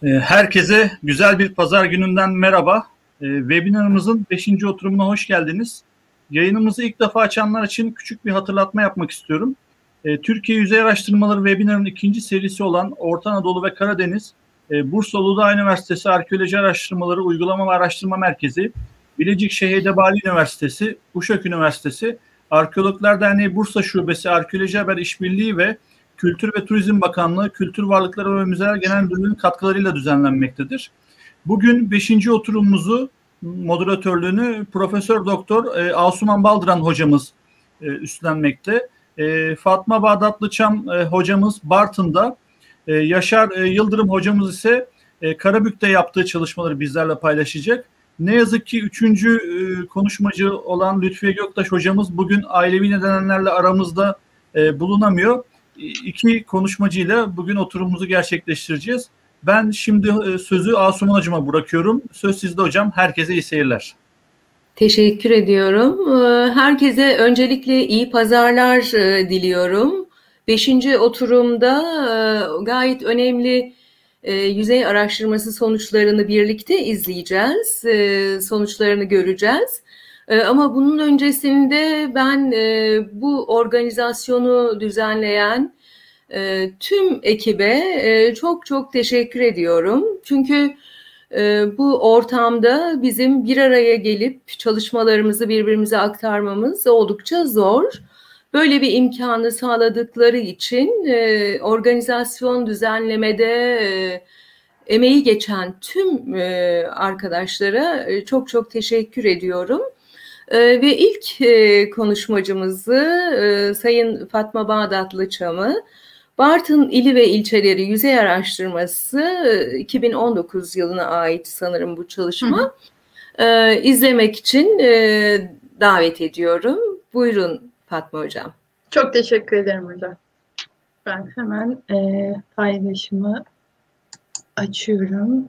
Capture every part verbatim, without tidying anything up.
Ee, Herkese güzel bir pazar gününden merhaba. Ee, Webinarımızın beşinci oturumuna hoş geldiniz. Yayınımızı ilk defa açanlar için küçük bir hatırlatma yapmak istiyorum. Ee, Türkiye Yüzey Araştırmaları Webinar'ın ikinci serisi olan Orta Anadolu ve Karadeniz, e, Bursa Uludağ Üniversitesi Arkeoloji Araştırmaları Uygulama ve Araştırma Merkezi, Bilecik Şehidebali Üniversitesi, Uşak Üniversitesi, Arkeologlar Derneği Bursa Şubesi Arkeoloji Haber İşbirliği ve Kültür ve Turizm Bakanlığı, Kültür Varlıkları ve Müzeler Genel Müdürlüğü'nün katkılarıyla düzenlenmektedir. Bugün beşinci oturumumuzu, moderatörlüğünü Profesör Doktor e, Asuman Baldıran hocamız e, üstlenmekte. E, Fatma Bağdatlıçam e, hocamız Bartın'da, e, Yaşar e, Yıldırım hocamız ise e, Karabük'te yaptığı çalışmaları bizlerle paylaşacak. Ne yazık ki üçüncü e, konuşmacı olan Lütfiye Göktaş hocamız bugün ailevi nedenlerle aramızda e, bulunamıyor. İki konuşmacıyla bugün oturumumuzu gerçekleştireceğiz. Ben şimdi sözü Asuman hocama bırakıyorum. Söz sizde hocam. Herkese iyi seyirler. Teşekkür ediyorum. Herkese öncelikle iyi pazarlar diliyorum. Beşinci oturumda gayet önemli yüzey araştırması sonuçlarını birlikte izleyeceğiz. Sonuçlarını göreceğiz. Ama bunun öncesinde ben bu organizasyonu düzenleyen tüm ekibe çok çok teşekkür ediyorum. Çünkü bu ortamda bizim bir araya gelip çalışmalarımızı birbirimize aktarmamız oldukça zor. Böyle bir imkanı sağladıkları için organizasyon düzenlemede emeği geçen tüm arkadaşlara çok çok teşekkür ediyorum. Ve ilk konuşmacımızı Sayın Fatma Bağdatlıçam'ı Bartın ili ve ilçeleri yüzey araştırması iki bin on dokuz yılına ait sanırım bu çalışma. Hı hı. izlemek için davet ediyorum. Buyurun Fatma hocam. Çok teşekkür ederim hocam. Ben hemen e, paylaşımı açıyorum.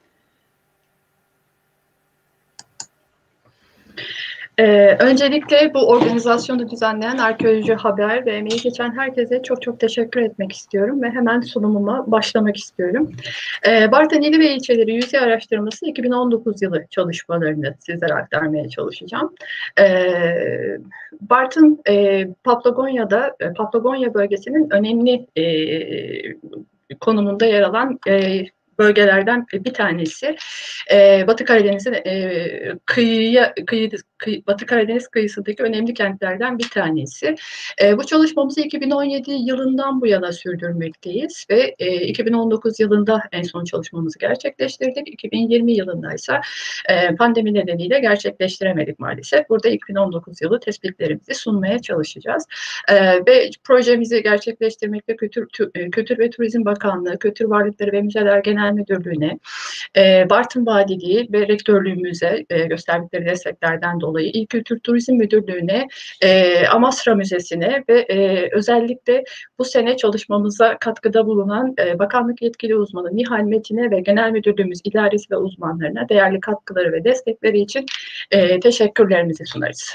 Ee, öncelikle bu organizasyonu düzenleyen Arkeoloji Haber ve emeği geçen herkese çok çok teşekkür etmek istiyorum ve hemen sunumuma başlamak istiyorum. Ee, Bartın ili ve ilçeleri yüzey araştırması iki bin on dokuz yılı çalışmalarını sizlere aktarmaya çalışacağım. Ee, Bartın e, Papagonya'da, e, Papagonya bölgesinin önemli e, konumunda yer alan e, bölgelerden bir tanesi. Ee, Batı Karadeniz'in e, kıyıya, kıyı, kıyı, Batı Karadeniz kıyısındaki önemli kentlerden bir tanesi. E, bu çalışmamızı iki bin on yedi yılından bu yana sürdürmekteyiz ve e, iki bin on dokuz yılında en son çalışmamızı gerçekleştirdik. iki bin yirmi yılında ise e, pandemi nedeniyle gerçekleştiremedik maalesef. Burada iki bin on dokuz yılı tespitlerimizi sunmaya çalışacağız. E, ve projemizi gerçekleştirmekte Kültür, Kültür ve Turizm Bakanlığı, Kültür Varlıkları ve Müzeler Genel Müdürlüğü'ne, e, Bartın Valiliği ve Rektörlüğümüze e, gösterdikleri desteklerden dolayı İl Kültür Turizm Müdürlüğü'ne, e, Amasra Müzesi'ne ve e, özellikle bu sene çalışmamıza katkıda bulunan e, bakanlık yetkili uzmanı Nihal Metin'e ve Genel Müdürlüğümüz idaresi ve uzmanlarına değerli katkıları ve destekleri için e, teşekkürlerimizi sunarız.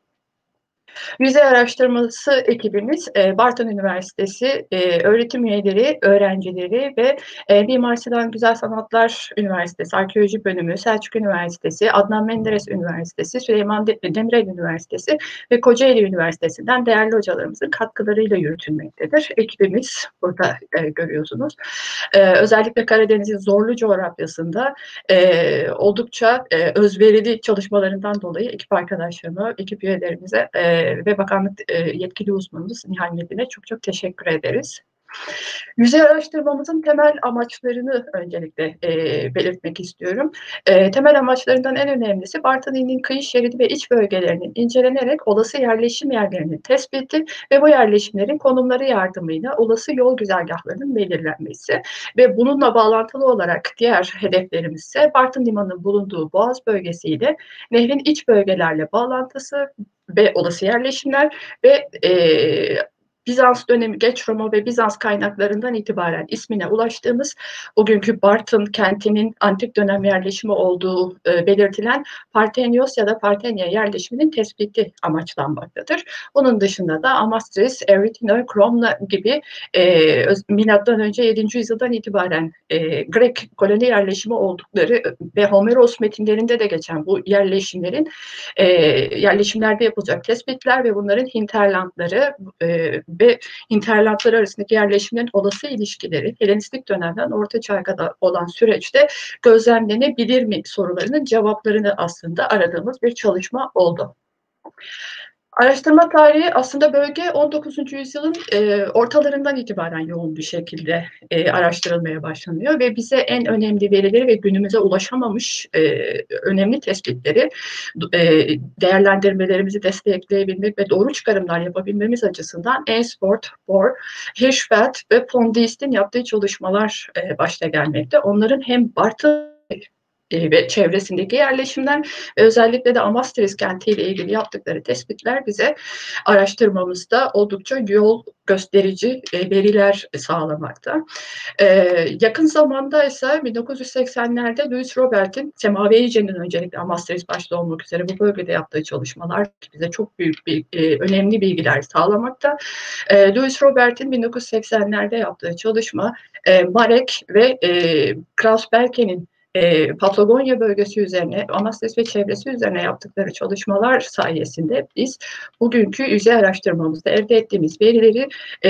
Yüzey araştırması ekibimiz e, Bartın Üniversitesi e, öğretim üyeleri, öğrencileri ve e, Mimar Sinan Güzel Sanatlar Üniversitesi Arkeoloji Bölümü, Selçuk Üniversitesi, Adnan Menderes Üniversitesi, Süleyman Demirel Üniversitesi ve Kocaeli Üniversitesi'nden değerli hocalarımızın katkılarıyla yürütülmektedir. Ekibimiz burada e, görüyorsunuz. E, özellikle Karadeniz'in zorlu coğrafyasında e, oldukça e, özverili çalışmalarından dolayı ekip arkadaşlarıma, ekip üyelerimize e, ve bakanlık e, yetkili uzmanımız Nihal Metin'e çok çok teşekkür ederiz. Yüzey araştırmamızın temel amaçlarını öncelikle e, belirtmek istiyorum. E, temel amaçlarından en önemlisi Bartın ilinin kıyı şeridi ve iç bölgelerinin incelenerek olası yerleşim yerlerinin tespiti ve bu yerleşimlerin konumları yardımıyla olası yol güzergahlarının belirlenmesi ve bununla bağlantılı olarak diğer hedeflerimiz ise Bartın Limanı'nın bulunduğu Boğaz bölgesiyle nehrin iç bölgelerle bağlantısı ve olası yerleşimler ve e, Bizans dönemi, geç Roma ve Bizans kaynaklarından itibaren ismine ulaştığımız bugünkü Bartın kentinin antik dönem yerleşimi olduğu e, belirtilen Partenios ya da Partenya yerleşiminin tespiti amaçlanmaktadır. Bunun dışında da Amastris, Erythina, Kromna gibi e, milattan önce yedinci yüzyıldan itibaren e, Grek koloni yerleşimi oldukları ve Homeros metinlerinde de geçen bu yerleşimlerin e, yerleşimlerde yapılacak tespitler ve bunların hinterlandları e, ve hinterlandlar arasındaki yerleşimlerin olası ilişkileri Helenistik dönemden Orta Çağ'a kadar olan süreçte gözlemlenebilir mi sorularının cevaplarını aslında aradığımız bir çalışma oldu. Araştırma tarihi aslında bölge on dokuzuncu yüzyılın e, ortalarından itibaren yoğun bir şekilde e, araştırılmaya başlanıyor ve bize en önemli verileri ve günümüze ulaşamamış e, önemli tespitleri e, değerlendirmelerimizi destekleyebilmek ve doğru çıkarımlar yapabilmemiz açısından Ainsworth, Bohr, Hirschfeld ve Pondist'in yaptığı çalışmalar e, başta gelmekte. Onların hem Bartın ve çevresindeki yerleşimler ve özellikle de Amastris kentiyle ilgili yaptıkları tespitler bize araştırmamızda oldukça yol gösterici veriler sağlamakta. Ee, yakın zamanda ise bin dokuz yüz seksenlerde Louis Robert'in Semaveyice'nin öncelikle Amastris başta olmak üzere bu bölgede yaptığı çalışmalar bize çok büyük bir e, önemli bilgiler sağlamakta. Ee, Louis Robert'in bin dokuz yüz seksenlerde yaptığı çalışma e, Marek ve e, Klaus Berke'nin E, Patagonya bölgesi üzerine, Amastris ve çevresi üzerine yaptıkları çalışmalar sayesinde biz bugünkü yüzey araştırmamızda elde ettiğimiz verileri e,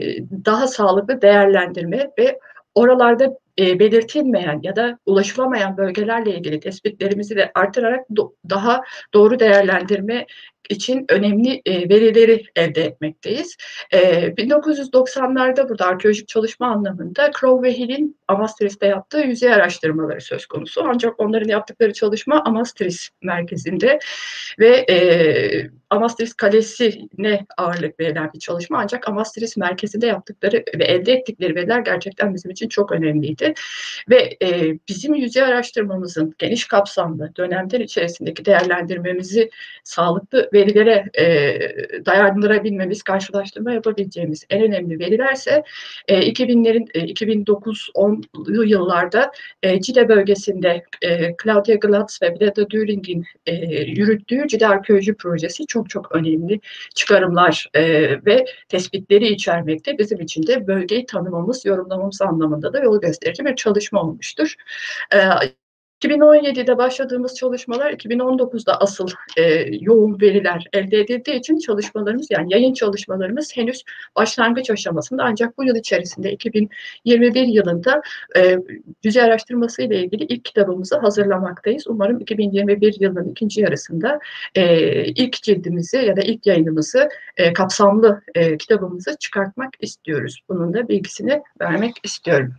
daha sağlıklı değerlendirme ve oralarda e, belirtilmeyen ya da ulaşılamayan bölgelerle ilgili tespitlerimizi de artırarak do daha doğru değerlendirme için önemli e, verileri elde etmekteyiz. E, bin dokuz yüz doksanlarda burada arkeolojik çalışma anlamında Crowe ve Hill'in Amastris'te yaptığı yüzey araştırmaları söz konusu. Ancak onların yaptıkları çalışma Amastris merkezinde ve e, Amastris Kalesi'ne ağırlık verilen bir çalışma. Ancak Amastris merkezinde yaptıkları ve elde ettikleri veriler gerçekten bizim için çok önemliydi. Ve e, bizim yüzey araştırmamızın geniş kapsamlı dönemler içerisindeki değerlendirmemizi sağlıklı verilere e, dayandırabilmemiz, karşılaştırma yapabileceğimiz en önemli verilerse e, iki binlerin e, iki bin dokuz onlu yıllarda e, Cide bölgesinde e, Claudia Glatz ve Breda Düring'in e, yürüttüğü Cide Arkeoloji Projesi çok çok önemli çıkarımlar e, ve tespitleri içermekte. Bizim için de bölgeyi tanımamız, yorumlamamız anlamında da yol gösterici bir çalışma olmuştur. E, iki bin on yedide başladığımız çalışmalar iki bin on dokuzda asıl e, yoğun veriler elde edildiği için çalışmalarımız, yani yayın çalışmalarımız henüz başlangıç aşamasında, ancak bu yıl içerisinde iki bin yirmi bir yılında e, yüzey araştırması ile ilgili ilk kitabımızı hazırlamaktayız. Umarım iki bin yirmi bir yılının ikinci yarısında e, ilk cildimizi ya da ilk yayınımızı, e, kapsamlı e, kitabımızı çıkartmak istiyoruz. Bunun da bilgisini vermek istiyorum.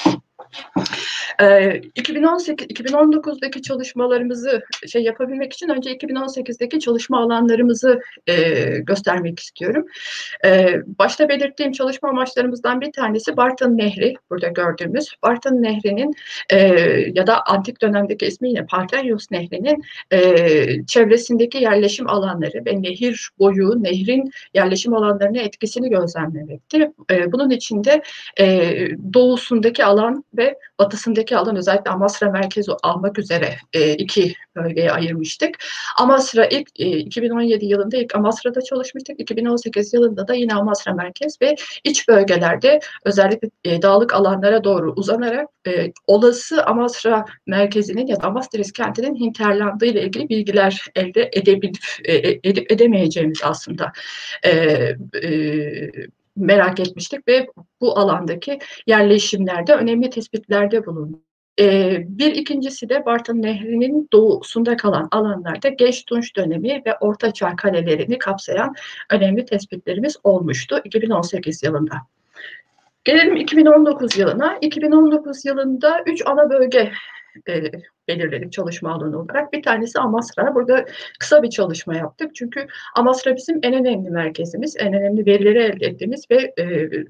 iki bin on sekiz iki bin on dokuzdaki çalışmalarımızı şey yapabilmek için önce iki bin on sekizdeki çalışma alanlarımızı e, göstermek istiyorum. E, başta belirttiğim çalışma amaçlarımızdan bir tanesi Bartın Nehri, burada gördüğümüz Bartın Nehri'nin e, ya da antik dönemdeki ismiyle Partenios Nehri'nin e, çevresindeki yerleşim alanları ve nehir boyu, nehrin yerleşim alanlarına etkisini gözlemlemektir. E, bunun içinde e, doğusundaki alan ve batısındaki alan, özellikle Amasra merkezi almak üzere e, iki bölgeye ayırmıştık. Amasra ilk e, iki bin on yedi yılında ilk Amasra'da çalışmıştık. iki bin on sekiz yılında da yine Amasra merkez ve iç bölgelerde özellikle e, dağlık alanlara doğru uzanarak e, olası Amasra merkezinin ya da Amastris kentinin hinterlandığı ile ilgili bilgiler elde edebilip e, edip edemeyeceğimiz aslında e, e, merak etmiştik ve bu alandaki yerleşimlerde önemli tespitlerde bulunduk. Ee, bir ikincisi de Bartın Nehri'nin doğusunda kalan alanlarda Geç Tunç dönemi ve Orta Çağ kalelerini kapsayan önemli tespitlerimiz olmuştu iki bin on sekiz yılında. Gelelim iki bin on dokuz yılına. iki bin on dokuz yılında üç ana bölge e, belirledik çalışma alanı olarak. Bir tanesi Amasra. Burada kısa bir çalışma yaptık. Çünkü Amasra bizim en önemli merkezimiz, en önemli verileri elde ettiğimiz ve e,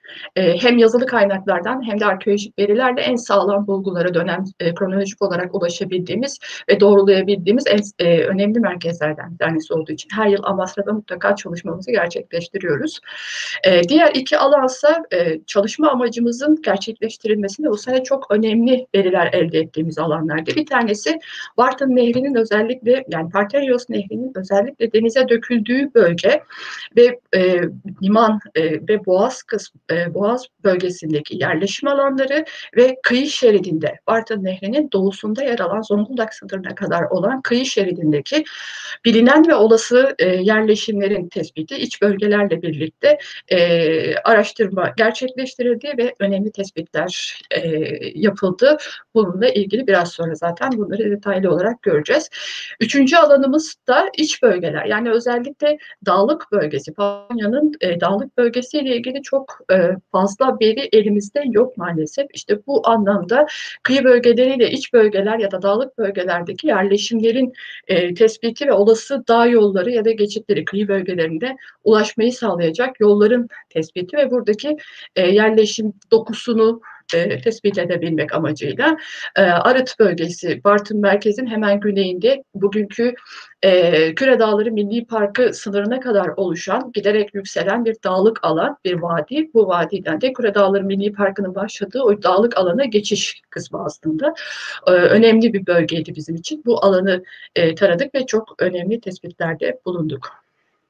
E, hem yazılı kaynaklardan hem de arkeolojik verilerle en sağlam bulgulara dönem e, kronolojik olarak ulaşabildiğimiz ve doğrulayabildiğimiz en e, önemli merkezlerden bir tanesi olduğu için her yıl Amasra'da mutlaka çalışmamızı gerçekleştiriyoruz. E, diğer iki alansa e, çalışma amacımızın gerçekleştirilmesinde bu sene çok önemli veriler elde ettiğimiz alanlardı. Bir tanesi Bartın Nehri'nin özellikle yani Parthenios Nehri'nin özellikle denize döküldüğü bölge ve e, liman e, ve boğaz kısmı, e, boğaz bölgesindeki yerleşim alanları ve kıyı şeridinde Bartın Nehri'nin doğusunda yer alan Zonguldak sınırına kadar olan kıyı şeridindeki bilinen ve olası e, yerleşimlerin tespiti iç bölgelerle birlikte e, araştırma gerçekleştirildi ve önemli tespitler e, yapıldı. Bununla ilgili biraz sonra zaten bunları detaylı olarak göreceğiz. Üçüncü alanımız da iç bölgeler. Yani özellikle dağlık bölgesi, Panya'nın e, dağlık bölgesiyle ilgili çok e, fazla veri elimizde yok maalesef. İşte bu anlamda kıyı bölgeleriyle iç bölgeler ya da dağlık bölgelerdeki yerleşimlerin e, tespiti ve olası dağ yolları ya da geçitleri kıyı bölgelerinde ulaşmayı sağlayacak yolların tespiti ve buradaki e, yerleşim dokusunu e, tespit edebilmek amacıyla e, Arıt bölgesi, Bartın merkezin hemen güneyinde bugünkü e, Küre Dağları Milli Parkı sınırına kadar oluşan, giderek yükselen bir dağlık alan, bir vadi. Bu vadiden de Küre Dağları Milli Parkı'nın başladığı o dağlık alana geçiş kısmı aslında. E, önemli bir bölgeydi bizim için. Bu alanı e, taradık ve çok önemli tespitlerde bulunduk.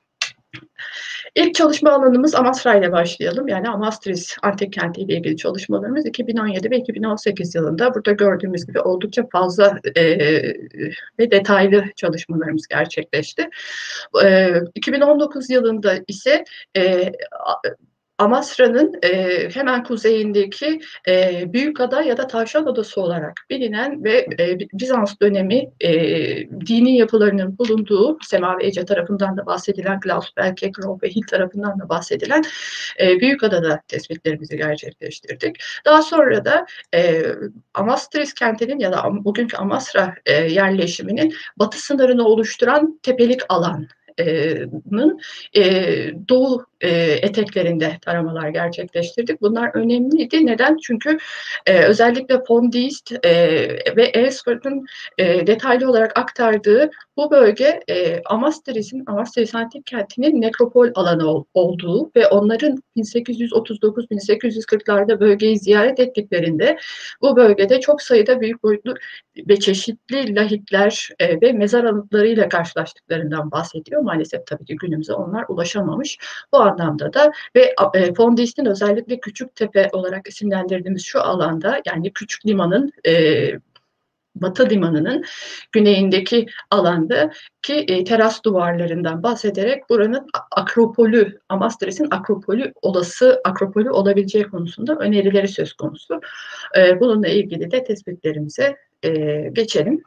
İlk çalışma alanımız Amasra ile başlayalım. Yani Amastris antik kenti ile ilgili çalışmalarımız iki bin on yedi ve iki bin on sekiz yılında burada gördüğümüz gibi oldukça fazla e, ve detaylı çalışmalarımız gerçekleşti. E, iki bin on dokuz yılında ise e, Amasra'nın e, hemen kuzeyindeki e, Büyükada ya da Tavşan Adası olarak bilinen ve e, Bizans dönemi e, dini yapılarının bulunduğu, Sema ve Ece tarafından da bahsedilen, Klaus Belke, Grove ve Hill tarafından da bahsedilen e, Büyükada'da tespitlerimizi gerçekleştirdik. Daha sonra da e, Amastris kentinin ya da bugünkü Amasra e, yerleşiminin batı sınırını oluşturan tepelik alan Nın e, doğu e, eteklerinde taramalar gerçekleştirdik. Bunlar önemliydi. Neden? Çünkü e, özellikle Fondist e, ve Eresford'un e, detaylı olarak aktardığı bu bölge e, Amastris'in, Amastris antik kentinin nekropol alanı ol, olduğu ve onların bin sekiz yüz otuz dokuz bin sekiz yüz kırklarda bölgeyi ziyaret ettiklerinde bu bölgede çok sayıda büyük boyutlu ve çeşitli lahitler e, ve mezar anıtlarıyla karşılaştıklarından bahsediyor. Maalesef tabii ki günümüze onlar ulaşamamış. Bu anlamda da ve e, Fondist'in özellikle Küçüktepe olarak isimlendirdiğimiz şu alanda yani Küçük Liman'ın e, Batı Limanı'nın güneyindeki alanda ki e, teras duvarlarından bahsederek buranın akropolü, Amastris'in akropolü olası akropolü olabileceği konusunda önerileri söz konusu. E, bununla ilgili de tespitlerimize e, geçelim.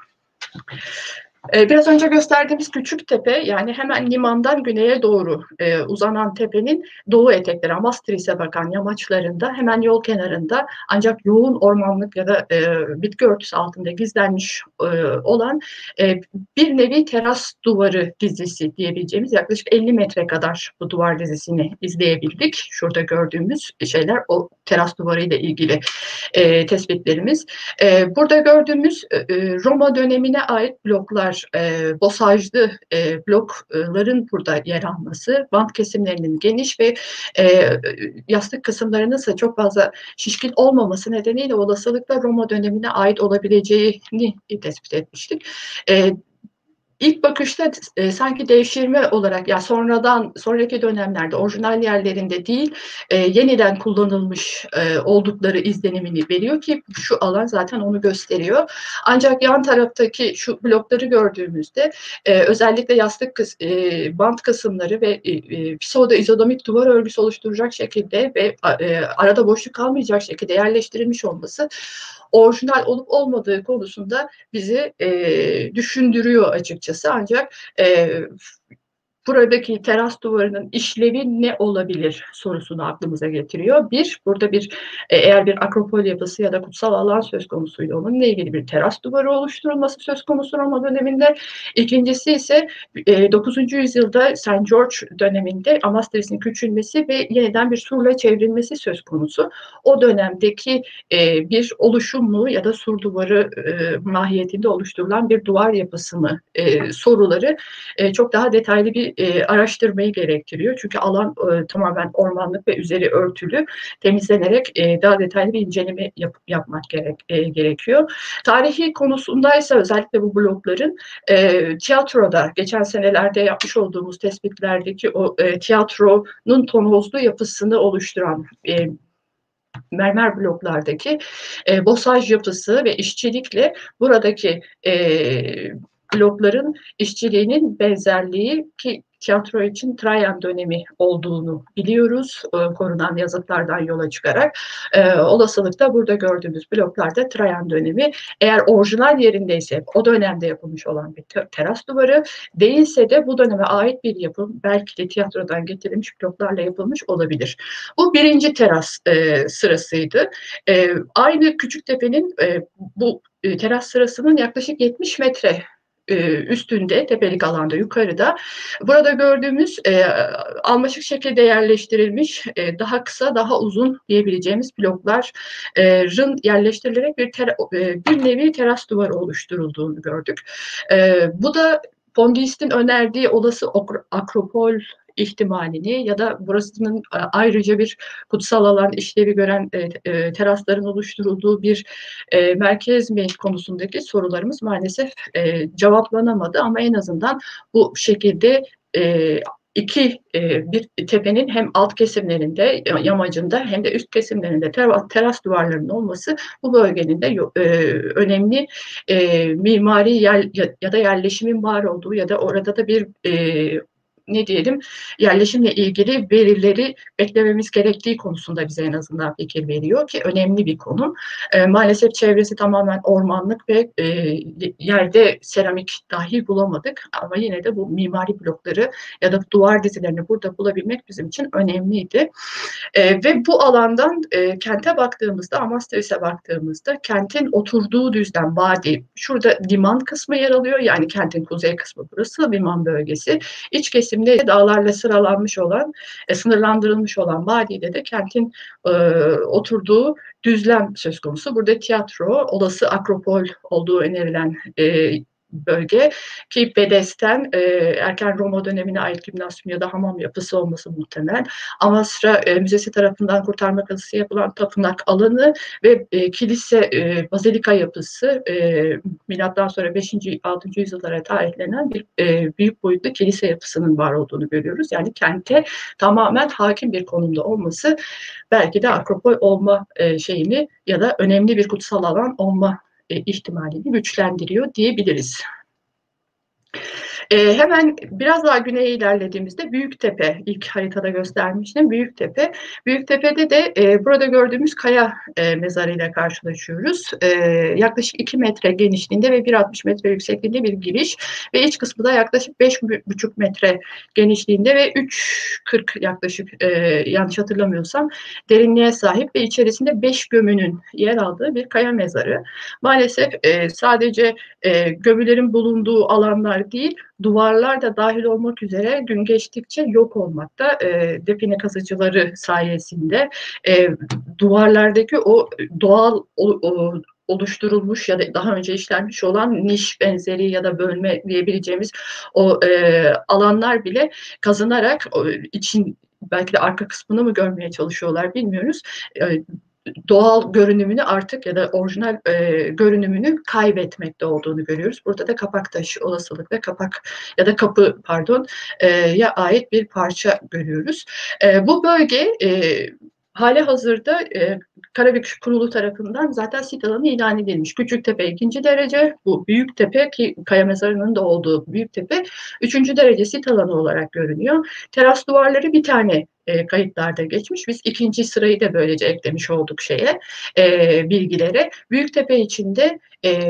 Biraz önce gösterdiğimiz Küçüktepe yani hemen limandan güneye doğru e, uzanan tepenin doğu etekleri Amastris'e bakan yamaçlarında hemen yol kenarında ancak yoğun ormanlık ya da e, bitki örtüsü altında gizlenmiş e, olan e, bir nevi teras duvarı dizisi diyebileceğimiz yaklaşık elli metre kadar bu duvar dizisini izleyebildik. Şurada gördüğümüz şeyler o teras duvarı ile ilgili e, tespitlerimiz. E, burada gördüğümüz e, Roma dönemine ait bloklar E, bosajlı e, blokların burada yer alması, bant kesimlerinin geniş ve e, yastık kısımlarının ise çok fazla şişkin olmaması nedeniyle olasılıkla Roma dönemine ait olabileceğini tespit etmiştik. E, İlk bakışta e, sanki devşirme olarak ya yani sonradan sonraki dönemlerde orijinal yerlerinde değil e, yeniden kullanılmış e, oldukları izlenimini veriyor ki şu alan zaten onu gösteriyor. Ancak yan taraftaki şu blokları gördüğümüzde e, özellikle yastık kıs, e, bant kısımları ve e, e, pseudo-izodomik duvar örgüsü oluşturacak şekilde ve e, arada boşluk kalmayacak şekilde yerleştirilmiş olması orijinal olup olmadığı konusunda bizi e, düşündürüyor açıkçası. Ancak e, buradaki teras duvarının işlevi ne olabilir sorusunu aklımıza getiriyor. Bir, burada bir e, eğer bir akropol yapısı ya da kutsal alan söz konusuydu, onunla ilgili bir teras duvarı oluşturulması söz konusu Roma döneminde. İkincisi ise e, dokuzuncu yüzyılda Saint George döneminde Amastris'in küçülmesi ve yeniden bir surla çevrilmesi söz konusu. O dönemdeki e, bir oluşum mu ya da sur duvarı e, mahiyetinde oluşturulan bir duvar yapısı mı e, soruları e, çok daha detaylı bir e, araştırmayı gerektiriyor. Çünkü alan e, tamamen ormanlık ve üzeri örtülü, temizlenerek e, daha detaylı bir inceleme yap, yapmak gerek, e, gerekiyor. Tarihi konusundaysa özellikle bu blokların e, tiyatroda geçen senelerde yapmış olduğumuz tespitlerdeki o e, tiyatronun tonozlu yapısını oluşturan e, mermer bloklardaki e, bosaj yapısı ve işçilikle buradaki e, blokların işçiliğinin benzerliği, ki tiyatro için Trajan dönemi olduğunu biliyoruz e, korunan yazıtlardan yola çıkarak. E, olasılıkla burada gördüğümüz bloklarda Trajan dönemi, eğer orijinal yerindeyse o dönemde yapılmış olan bir teras duvarı, değilse de bu döneme ait bir yapım, belki de tiyatrodan getirilmiş bloklarla yapılmış olabilir. Bu birinci teras e, sırasıydı. E, aynı Küçüktepe'nin e, bu e, teras sırasının yaklaşık yetmiş metre üstünde, tepelik alanda yukarıda, burada gördüğümüz e, almaşık şekilde yerleştirilmiş e, daha kısa, daha uzun diyebileceğimiz blokların yerleştirilerek bir, ter, e, bir nevi teras duvarı oluşturulduğunu gördük. E, bu da Pondiist'in önerdiği olası akropol ihtimalini ya da burasının ayrıca bir kutsal alan işlevi gören e, e, terasların oluşturulduğu bir e, merkez mi konusundaki sorularımız maalesef e, cevaplanamadı, ama en azından bu şekilde e, iki e, bir tepenin hem alt kesimlerinde, yamacında, hem de üst kesimlerinde teras duvarlarının olması bu bölgenin de e, önemli e, mimari yer, ya, ya da yerleşimin var olduğu ya da orada da bir e, ne diyelim, yerleşimle ilgili verileri beklememiz gerektiği konusunda bize en azından fikir veriyor ki önemli bir konu. E, maalesef çevresi tamamen ormanlık ve e, yerde seramik dahi bulamadık, ama yine de bu mimari blokları ya da duvar dizilerini burada bulabilmek bizim için önemliydi. E, ve bu alandan e, kente baktığımızda, Amastris'e baktığımızda, kentin oturduğu düzlem, vadi, şurada liman kısmı yer alıyor, yani kentin kuzey kısmı burası, liman bölgesi. İç kesimde dağlarla sıralanmış olan, e, sınırlandırılmış olan vadide de kentin e, oturduğu düzlem söz konusu. Burada tiyatro, olası akropol olduğu önerilen e, bölge, ki bedesten e, erken Roma dönemine ait gimnasyum ya da hamam yapısı olması muhtemel. Amasra e, Müzesi tarafından kurtarma kazısı yapılan tapınak alanı ve e, kilise, e, bazilika yapısı, e, milattan sonra beşinci altıncı yüzyıllara tarihlenen bir e, büyük boyutlu kilise yapısının var olduğunu görüyoruz. Yani kente tamamen hakim bir konumda olması belki de akropol olma e, şeyini ya da önemli bir kutsal alan olma E, ihtimalini güçlendiriyor diyebiliriz. E, hemen biraz daha güneye ilerlediğimizde Büyüktepe, ilk haritada göstermiştim, Büyüktepe. Büyüktepe'de de e, burada gördüğümüz kaya e, mezarıyla karşılaşıyoruz. E, yaklaşık iki metre genişliğinde ve bir altmış metre yüksekliğinde bir giriş ve iç kısmı da yaklaşık beş buçuk metre genişliğinde ve üç kırk yaklaşık, e, yanlış hatırlamıyorsam, derinliğe sahip ve içerisinde beş gömünün yer aldığı bir kaya mezarı. Maalesef e, sadece e, gömülerin bulunduğu alanlar değil, duvarlar da dahil olmak üzere gün geçtikçe yok olmakta. E, define kazıcıları sayesinde e, duvarlardaki o doğal o, o, oluşturulmuş ya da daha önce işlenmiş olan niş benzeri ya da bölme diyebileceğimiz o e, alanlar bile kazınarak o, için belki de arka kısmını mı görmeye çalışıyorlar bilmiyoruz. E, doğal görünümünü artık ya da orijinal e, görünümünü kaybetmekte olduğunu görüyoruz. Burada da kapak taşı olasılıkla kapak ya da kapı pardon e, ya ait bir parça görüyoruz. E, bu bölge e, hali hazırda e, Karabük Kurulu tarafından zaten sit alanı ilan edilmiş. Küçüktepe ikinci derece, bu Büyüktepe, ki kaya mezarının da olduğu Büyüktepe üçüncü derece sit alanı olarak görünüyor. Teras duvarları bir tane e, kayıtlarda geçmiş. Biz ikinci sırayı da böylece eklemiş olduk şeye, e, bilgilere. Büyüktepe içinde e,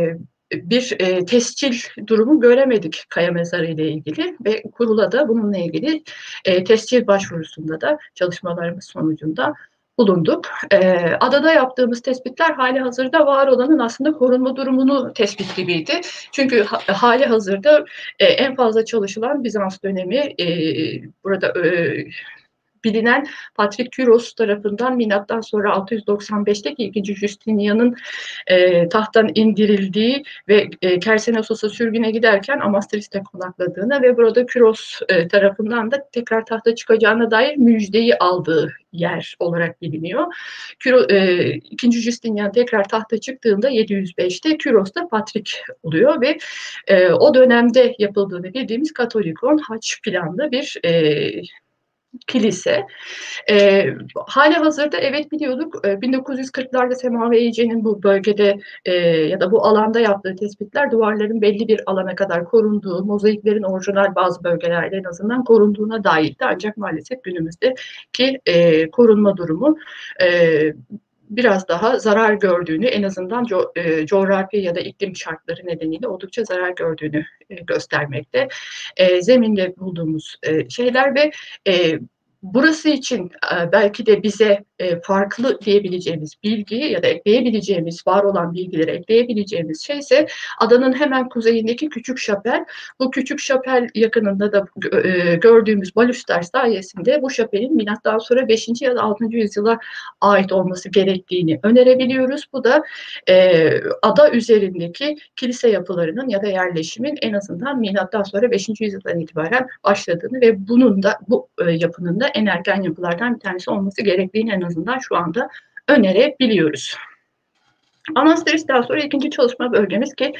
bir e, tescil durumu göremedik kaya mezarı ile ilgili ve kurula da bununla ilgili e, tescil başvurusunda da çalışmalarımız sonucunda bulunduk. E, adada yaptığımız tespitler hali hazırda var olanın aslında korunma durumunu tespit gibiydi. Çünkü ha, hali hazırda e, en fazla çalışılan Bizans dönemi e, burada e, bilinen Patrik Kyros tarafından milattan sonra altı yüz doksan beşteki ikinci Justinian'ın e, tahttan indirildiği ve e, Kersenosos'a sürgüne giderken Amastris'te konakladığına ve burada Kyros e, tarafından da tekrar tahta çıkacağına dair müjdeyi aldığı yer olarak biliniyor. Kyro, e, ikinci Justinian tekrar tahta çıktığında yedi yüz beşte Kyros'ta Patrik oluyor ve e, o dönemde yapıldığını bildiğimiz Katolikon haç planlı bir e, kilise. E, hali hazırda evet biliyorduk e, bin dokuz yüz kırklarda Sema ve Ece'nin bu bölgede e, ya da bu alanda yaptığı tespitler duvarların belli bir alana kadar korunduğu, mozaiklerin orijinal bazı bölgelerde en azından korunduğuna dairdi. Ancak maalesef günümüzdeki e, korunma durumu e, biraz daha zarar gördüğünü, en azından co e, coğrafi ya da iklim şartları nedeniyle oldukça zarar gördüğünü e, göstermekte. E, zeminde bulduğumuz e, şeyler ve e, burası için e, belki de bize e, farklı diyebileceğimiz bilgi ya da ekleyebileceğimiz, var olan bilgileri ekleyebileceğimiz şey ise adanın hemen kuzeyindeki Küçük Şapel. Bu Küçük Şapel yakınında da e, gördüğümüz balüster sayesinde bu şapelin milattan sonra beşinci ya da altıncı yüzyıla ait olması gerektiğini önerebiliyoruz. Bu da e, ada üzerindeki kilise yapılarının ya da yerleşimin en azından milattan sonra beşinci yüzyıldan itibaren başladığını ve bunun da bu e, yapının da en erken yapılardan bir tanesi olması gerektiğini en azından şu anda önerebiliyoruz. Amastris'ten sonra ikinci çalışma bölgemiz ki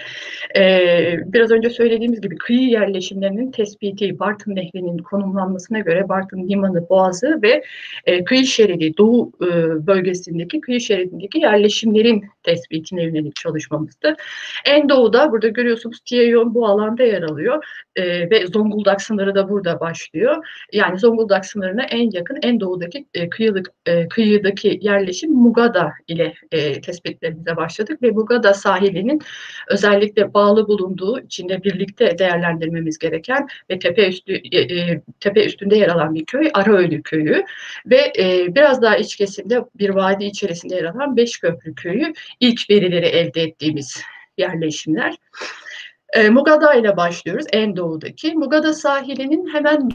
e, biraz önce söylediğimiz gibi kıyı yerleşimlerinin tespiti, Bartın Nehri'nin konumlanmasına göre Bartın Limanı, Boğazı ve e, kıyı şeridi, Doğu e, bölgesindeki kıyı şeridindeki yerleşimlerin tespitine yönelik çalışmamızdı. En doğuda burada görüyorsunuz Tiyeyon bu alanda yer alıyor e, ve Zonguldak sınırı da burada başlıyor. Yani Zonguldak sınırına en yakın en doğudaki e, kıyılık, e, kıyıdaki yerleşim Mugada ile e, tespitlerimize başladık ve Mugada sahilinin özellikle bağlı bulunduğu, içinde birlikte değerlendirmemiz gereken ve tepe üstü e, e, tepe üstünde yer alan bir köy, Araölü köyü ve e, biraz daha iç kesimde bir vadi içerisinde yer alan Beşköprü köyü ilk verileri elde ettiğimiz yerleşimler. E, Mugada ile başlıyoruz en doğudaki. Mugada sahilinin hemen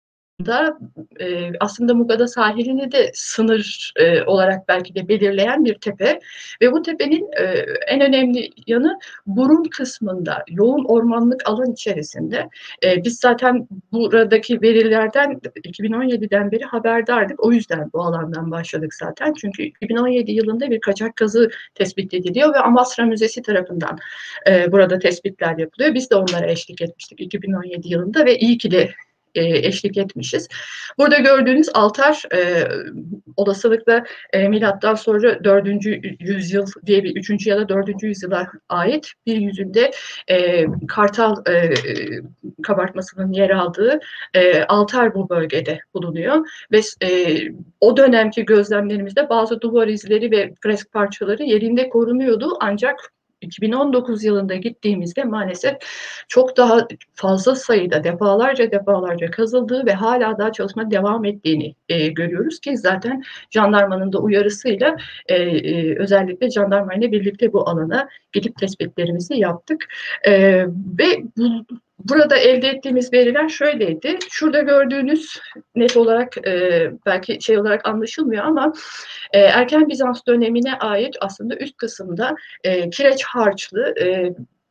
da e, aslında Mugada sahilini de sınır e, olarak belki de belirleyen bir tepe ve bu tepenin e, en önemli yanı burun kısmında yoğun ormanlık alan içerisinde e, biz zaten buradaki verilerden iki bin on yediden beri haberdardık. O yüzden bu alandan başladık zaten. Çünkü iki bin on yedi yılında bir kaçak kazı tespit ediliyor ve Amasra Müzesi tarafından e, burada tespitler yapılıyor. Biz de onlara eşlik etmiştik iki bin on yedi yılında ve iyi ki de eşlik etmişiz. Burada gördüğünüz altar e, olasılıkla e, milattan sonra dördüncü yüzyıl diye bir üçüncü ya da dördüncü yüzyıla ait bir yüzünde e, kartal e, kabartmasının yer aldığı e, altar bu bölgede bulunuyor ve e, o dönemki gözlemlerimizde bazı duvar izleri ve fresk parçaları yerinde korunuyordu ancak iki bin on dokuz yılında gittiğimizde maalesef çok daha fazla sayıda defalarca defalarca kazıldığı ve hala daha çalışma devam ettiğini e, görüyoruz ki zaten jandarmanın da uyarısıyla e, e, özellikle jandarmayla birlikte bu alana gidip tespitlerimizi yaptık. E, ve bu Burada elde ettiğimiz veriler şöyleydi. Şurada gördüğünüz net olarak e, belki şey olarak anlaşılmıyor ama e, erken Bizans dönemine ait aslında üst kısımda e, kireç harçlı e,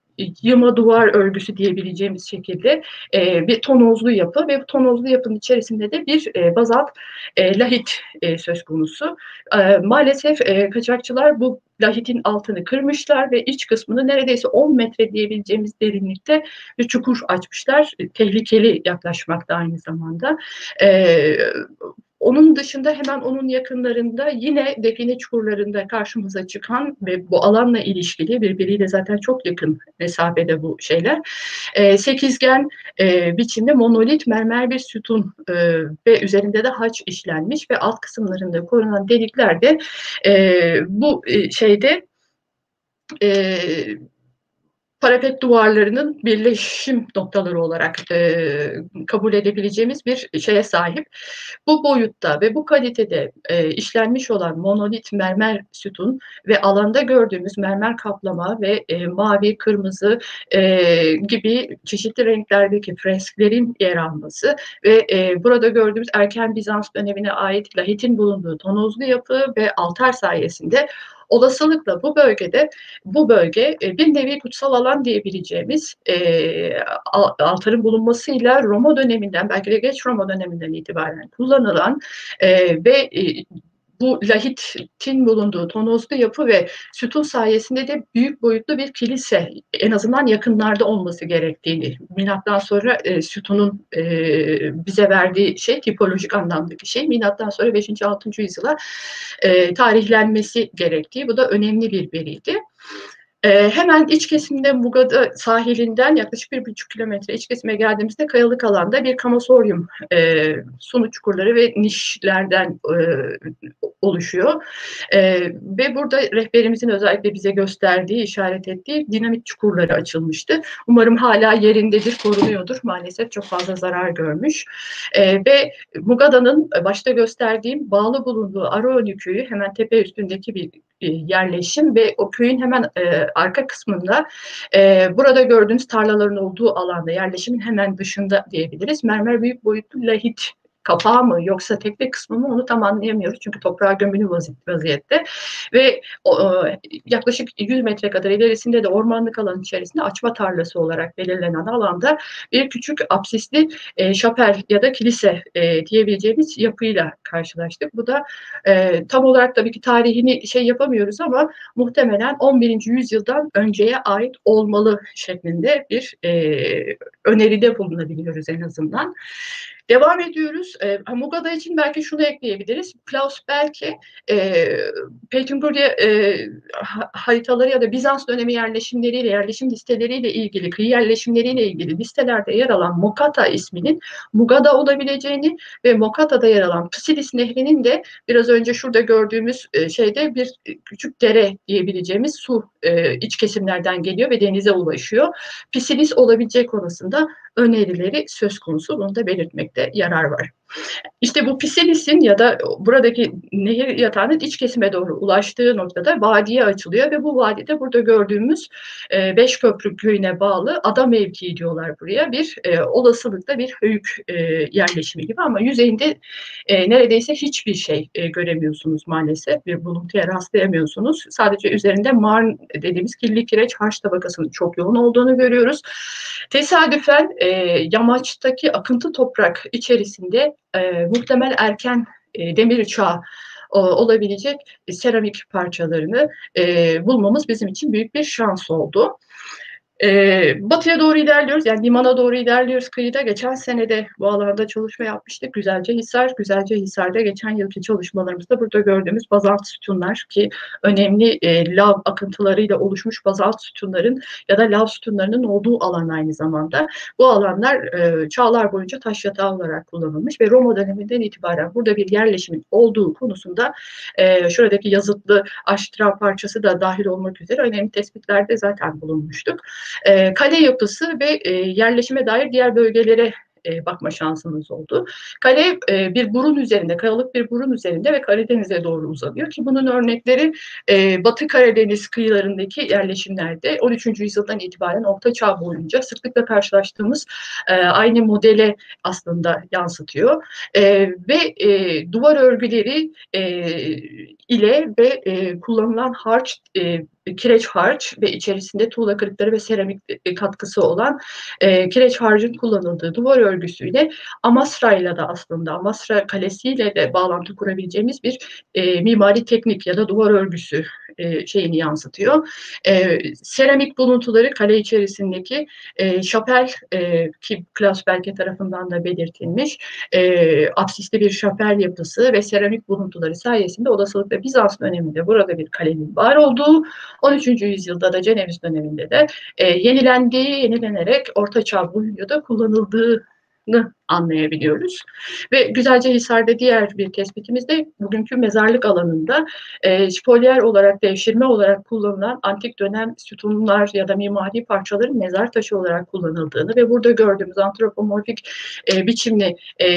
yığma duvar örgüsü diyebileceğimiz şekilde e, bir tonozlu yapı ve bu tonozlu yapının içerisinde de bir e, bazalt e, lahit e, söz konusu. E, maalesef e, kaçakçılar bu lahitin altını kırmışlar ve iç kısmını neredeyse on metre diyebileceğimiz derinlikte bir çukur açmışlar. Tehlikeli yaklaşmakta aynı zamanda. E, Onun dışında hemen onun yakınlarında yine define çukurlarında karşımıza çıkan ve bu alanla ilişkili birbiriyle zaten çok yakın mesafede bu şeyler. E, sekizgen e, biçimde monolit mermer bir sütun e, ve üzerinde de haç işlenmiş ve alt kısımlarında korunan deliklerde e, bu e, şeyde e, parapet duvarlarının birleşim noktaları olarak e, kabul edebileceğimiz bir şeye sahip. Bu boyutta ve bu kalitede e, işlenmiş olan monolit mermer sütun ve alanda gördüğümüz mermer kaplama ve e, mavi, kırmızı e, gibi çeşitli renklerdeki fresklerin yer alması ve e, burada gördüğümüz erken Bizans dönemine ait lahitin bulunduğu tonozlu yapı ve altar sayesinde olasılıkla bu bölgede, bu bölge e, bir nevi kutsal alan diyebileceğimiz e, altarın bulunmasıyla Roma döneminden, belki de geç Roma döneminden itibaren kullanılan e, ve e, bu lahitin bulunduğu tonozlu yapı ve sütun sayesinde de büyük boyutlu bir kilise, en azından yakınlarda olması gerektiğini, milattan sonra e, sütunun e, bize verdiği şey, tipolojik anlamdaki şey, milattan sonra beşinci altıncı yüzyıla e, tarihlenmesi gerektiği, bu da önemli bir veriydi. Ee, hemen iç kesimde Mugada sahilinden yaklaşık bir buçuk kilometre iç kesime geldiğimizde kayalık alanda bir kamasoryum e, sunu çukurları ve nişlerden e, oluşuyor. E, ve burada rehberimizin özellikle bize gösterdiği, işaret ettiği dinamit çukurları açılmıştı. Umarım hala yerindedir, korunuyordur. Maalesef çok fazla zarar görmüş. E, ve Mugada'nın başta gösterdiğim bağlı bulunduğu Araoni köyü hemen tepe üstündeki bir yerleşim ve o köyün hemen e, arka kısmında e, burada gördüğünüz tarlaların olduğu alanda, yerleşimin hemen dışında diyebiliriz. Mermer büyük boyutlu lahit kapağı mı yoksa tekne kısmı mı onu tam anlayamıyoruz. Çünkü toprağa gömülü vaziyette ve o, yaklaşık yüz metre kadar ilerisinde de ormanlık alan içerisinde açma tarlası olarak belirlenen alanda bir küçük apsisli e, şapel ya da kilise e, diyebileceğimiz yapıyla karşılaştık. Bu da e, tam olarak tabii ki tarihini şey yapamıyoruz ama muhtemelen on birinci yüzyıldan önceye ait olmalı şeklinde bir e, öneride bulunabiliyoruz en azından. Devam ediyoruz. E, Mugada için belki şunu ekleyebiliriz. Klaus Belke, e, Peytungurya e, haritaları ya da Bizans dönemi yerleşimleriyle, yerleşim listeleriyle ilgili, kıyı yerleşimleriyle ilgili listelerde yer alan Mokata isminin Mugada olabileceğini ve Mokata'da yer alan Pisilis Nehri'nin de biraz önce şurada gördüğümüz e, şeyde bir küçük dere diyebileceğimiz su e, iç kesimlerden geliyor ve denize ulaşıyor. Pisilis olabilecek konusunda önerileri söz konusu. Bunu da belirtmekte yarar var. İşte bu Pisilis'in ya da buradaki nehir yatağının iç kesime doğru ulaştığı noktada vadiye açılıyor ve bu vadide burada gördüğümüz e, Beşköprü köyüne bağlı ada mevkii diyorlar buraya. Bir e, olasılıkla bir höyük e, yerleşimi gibi ama yüzeyinde e, neredeyse hiçbir şey e, göremiyorsunuz maalesef. Bir buluntuya rastlayamıyorsunuz. Sadece üzerinde marn dediğimiz kirli kireç harç tabakasının çok yoğun olduğunu görüyoruz. Tesadüfen e, yamaçtaki akıntı toprak içerisinde e, muhtemel erken e, demir çağı o, olabilecek e, seramik parçalarını e, bulmamız bizim için büyük bir şans oldu. Ee, batıya doğru ilerliyoruz, yani limana doğru ilerliyoruz kıyıda. Geçen sene de bu alanda çalışma yapmıştık. Güzelcehisar, Güzelcehisar'da geçen yılki çalışmalarımızda burada gördüğümüz bazalt sütunlar ki önemli e, lav akıntılarıyla oluşmuş bazalt sütunların ya da lav sütunlarının olduğu alan aynı zamanda. Bu alanlar e, çağlar boyunca taş yatağı olarak kullanılmış ve Roma döneminden itibaren burada bir yerleşimin olduğu konusunda e, şuradaki yazıtlı aştra parçası da dahil olmak üzere önemli tespitlerde zaten bulunmuştuk. E, kale yapısı ve e, yerleşime dair diğer bölgelere e, bakma şansımız oldu. Kale e, bir burun üzerinde, kayalık bir burun üzerinde ve Karadeniz'e doğru uzanıyor ki bunun örnekleri e, Batı Karadeniz kıyılarındaki yerleşimlerde on üçüncü yüzyıldan itibaren Orta Çağ boyunca sıklıkla karşılaştığımız e, aynı modele aslında yansıtıyor. E, ve e, duvar örgüleri e, ile ve e, kullanılan harç, e, kireç harç ve içerisinde tuğla kırıkları ve seramik katkısı olan e, kireç harcın kullanıldığı duvar örgüsüyle Amasra'yla da aslında Amasra Kalesi'yle de bağlantı kurabileceğimiz bir e, mimari teknik ya da duvar örgüsü e, şeyini yansıtıyor. E, seramik buluntuları kale içerisindeki e, şapel e, ki Klaus Belke tarafından da belirtilmiş e, apsisli bir şapel yapısı ve seramik buluntuları sayesinde olasılıkla Bizans döneminde burada bir kalenin var olduğu, on üçüncü yüzyılda da Ceneviz döneminde de e, yenilendiği, yenilenerek Orta Çağ boyunca da kullanıldığı anlayabiliyoruz. Ve Güzelcehisar'da diğer bir tespitimiz de bugünkü mezarlık alanında e, spolyer olarak, devşirme olarak kullanılan antik dönem sütunlar ya da mimari parçaların mezar taşı olarak kullanıldığını ve burada gördüğümüz antropomorfik e, biçimli e,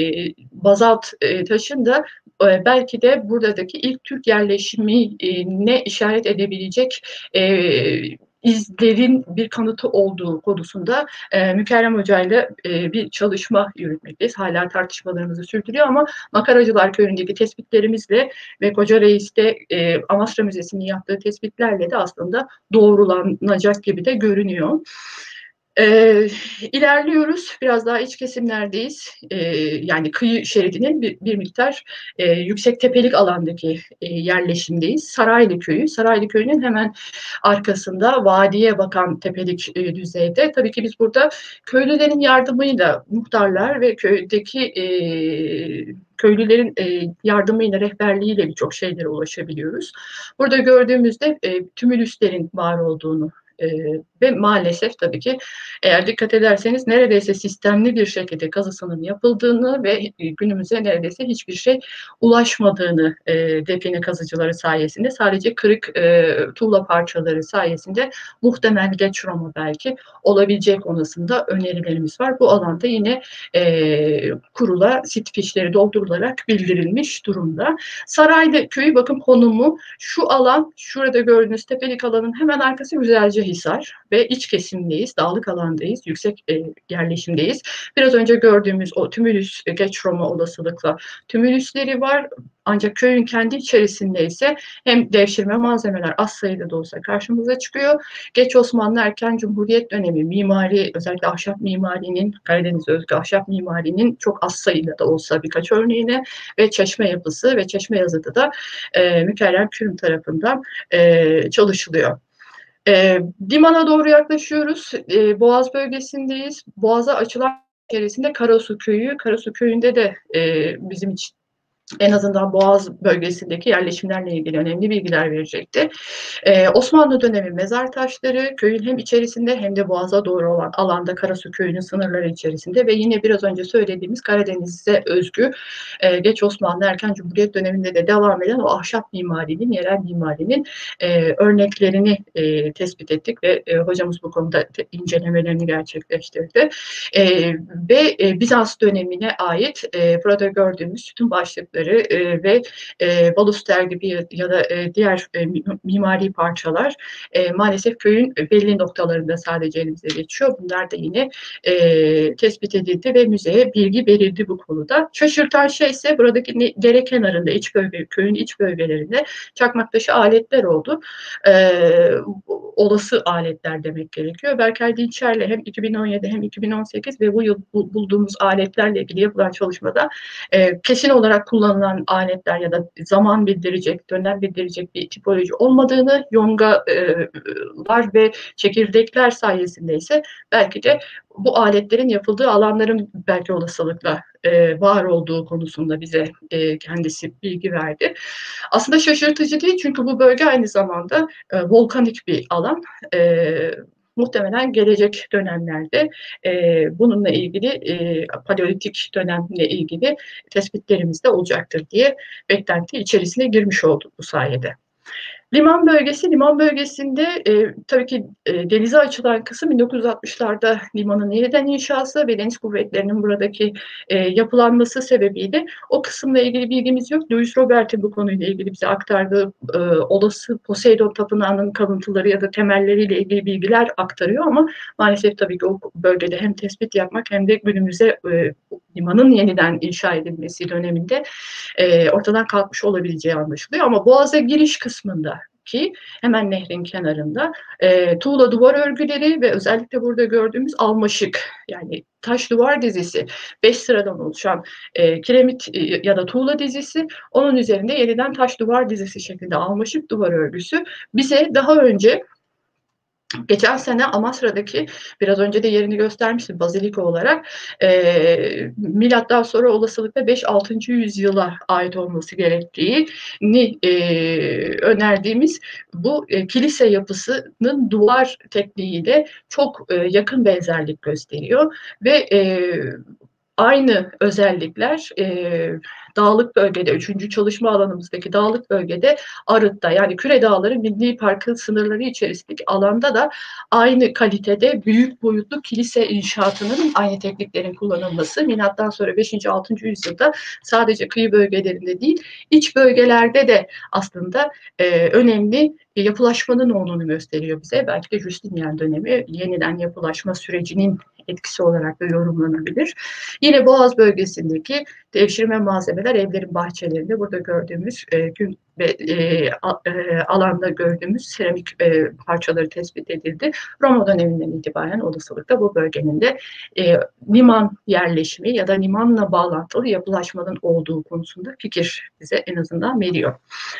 bazalt e, taşın da e, belki de buradaki ilk Türk yerleşimine işaret edebilecek e, izlerin bir kanıtı olduğu konusunda e, Mükerrem Hoca ile e, bir çalışma yürütmekteyiz. Hala tartışmalarımızı sürdürüyor ama Makaracılar Köyü'ndeki tespitlerimizle ve Koca Reis'te e, Amasra Müzesi'nin yaptığı tespitlerle de aslında doğrulanacak gibi de görünüyor. Ee, ilerliyoruz. Biraz daha iç kesimlerdeyiz. Ee, yani kıyı şeridinin bir, bir miktar e, yüksek tepelik alandaki e, yerleşimdeyiz. Saraylı Köyü. Saraylı Köyü'nün hemen arkasında vadiye bakan tepelik e, düzeyde. Tabii ki biz burada köylülerin yardımıyla muhtarlar ve köydeki e, köylülerin e, yardımıyla, rehberliğiyle birçok şeylere ulaşabiliyoruz. Burada gördüğümüzde e, tümülüslerin var olduğunu Ee, ve maalesef tabii ki eğer dikkat ederseniz neredeyse sistemli bir şekilde kazısının yapıldığını ve günümüze neredeyse hiçbir şey ulaşmadığını e, define kazıcıları sayesinde sadece kırık e, tuğla parçaları sayesinde muhtemel geç Roma belki olabilecek konusunda önerilerimiz var. Bu alanda yine e, kurula sit fişleri doldurularak bildirilmiş durumda. Saraylı Köyü bakın konumu şu alan, şurada gördüğünüz tepelik alanın hemen arkası Güzelcehisar ve iç kesimdeyiz, dağlık alandayız, yüksek e, yerleşimdeyiz. Biraz önce gördüğümüz o tümülüs, geç Roma olasılıkla tümülüsleri var. Ancak köyün kendi içerisinde ise hem devşirme malzemeler az sayıda da olsa karşımıza çıkıyor. Geç Osmanlı erken Cumhuriyet dönemi mimari, özellikle ahşap mimarinin, Karadeniz özgü ahşap mimarinin çok az sayıda da olsa birkaç örneğine ve çeşme yapısı ve çeşme yazıtı da e, Mükerrem Kürüm tarafından e, çalışılıyor. E, Liman'a doğru yaklaşıyoruz. E, Boğaz bölgesindeyiz. Boğaz'a açılan içerisinde Karasu Köyü. Karasu Köyü'nde de e, bizim için en azından Boğaz bölgesindeki yerleşimlerle ilgili önemli bilgiler verecekti. Ee, Osmanlı dönemi mezar taşları köyün hem içerisinde hem de Boğaz'a doğru olan alanda Karasu Köyü'nün sınırları içerisinde ve yine biraz önce söylediğimiz Karadeniz'e özgü e, geç Osmanlı erken Cumhuriyet döneminde de devam eden o ahşap mimarinin, yerel mimarinin e, örneklerini e, tespit ettik ve e, hocamız bu konuda incelemelerini gerçekleştirdi. E, ve e, Bizans dönemine ait e, burada gördüğümüz sütun başlıkları E, ve e, baluster gibi ya da e, diğer e, mimari parçalar e, maalesef köyün belli noktalarında sadece elimize geçiyor. Bunlar da yine e, tespit edildi ve müzeye bilgi verildi bu konuda. Şaşırtan şey ise buradaki dere kenarında, iç bölge, köyün iç bölgelerinde çakmak taşı aletler oldu. E, olası aletler demek gerekiyor. Berkay Dinçer'le hem iki bin on yedi hem iki bin on sekiz ve bu yıl bu, bulduğumuz aletlerle ilgili yapılan çalışmada e, kesin olarak kullanılan aletler ya da zaman bildirecek, dönem bildirecek bir tipoloji olmadığını, yongalar ve çekirdekler sayesinde ise belki de bu aletlerin yapıldığı alanların belki olasılıkla e, var olduğu konusunda bize e, kendisi bilgi verdi. Aslında şaşırtıcı değil çünkü bu bölge aynı zamanda e, volkanik bir alan. E, Muhtemelen gelecek dönemlerde e, bununla ilgili e, paleolitik dönemle ilgili tespitlerimiz de olacaktır diye beklenti içerisine girmiş olduk bu sayede. Liman bölgesi, liman bölgesinde e, tabii ki e, denize açılan kısım bin dokuz yüz altmışlarda limanın yeniden inşası ve deniz kuvvetlerinin buradaki e, yapılanması sebebiyle o kısımla ilgili bilgimiz yok. Louis Robert'in bu konuyla ilgili bize aktardığı e, olası Poseidon Tapınağı'nın kalıntıları ya da temelleriyle ilgili bilgiler aktarıyor ama maalesef tabii ki o bölgede hem tespit yapmak hem de günümüze e, limanın yeniden inşa edilmesi döneminde e, ortadan kalkmış olabileceği anlaşılıyor. Ama Boğaz'a giriş kısmında ki hemen nehrin kenarında e, tuğla duvar örgüleri ve özellikle burada gördüğümüz almaşık yani taş duvar dizisi beş sıradan oluşan e, kiremit e, ya da tuğla dizisi onun üzerinde yeniden taş duvar dizisi şeklinde almaşık duvar örgüsü bize daha önce geçen sene Amasra'daki biraz önce de yerini göstermiştim Bazilika olarak e, milattan sonra olasılıkla beş altıncı yüzyıla ait olması gerektiğini e, önerdiğimiz bu e, kilise yapısının duvar tekniğiyle çok e, yakın benzerlik gösteriyor ve e, aynı özellikler e, dağlık bölgede, üçüncü çalışma alanımızdaki dağlık bölgede Arıt'ta, yani Küre Dağları Milli Parkı sınırları içerisindeki alanda da aynı kalitede büyük boyutlu kilise inşaatının aynı tekniklerin kullanılması milattan sonra beşinci altıncı yüzyılda sadece kıyı bölgelerinde değil, iç bölgelerde de aslında e, önemli yapılaşmanın olduğunu gösteriyor bize. Belki de Justinian dönemi yeniden yapılaşma sürecinin etkisi olarak da yorumlanabilir. Yine Boğaz bölgesindeki devşirme malzemeler evlerin bahçelerinde burada gördüğümüz e, gün ve e, a, e, alanda gördüğümüz seramik e, parçaları tespit edildi. Roma döneminden itibaren olasılıkla bu bölgenin de e, liman yerleşimi ya da limanla bağlantılı yapılaşmanın olduğu konusunda fikir bize en azından veriyor.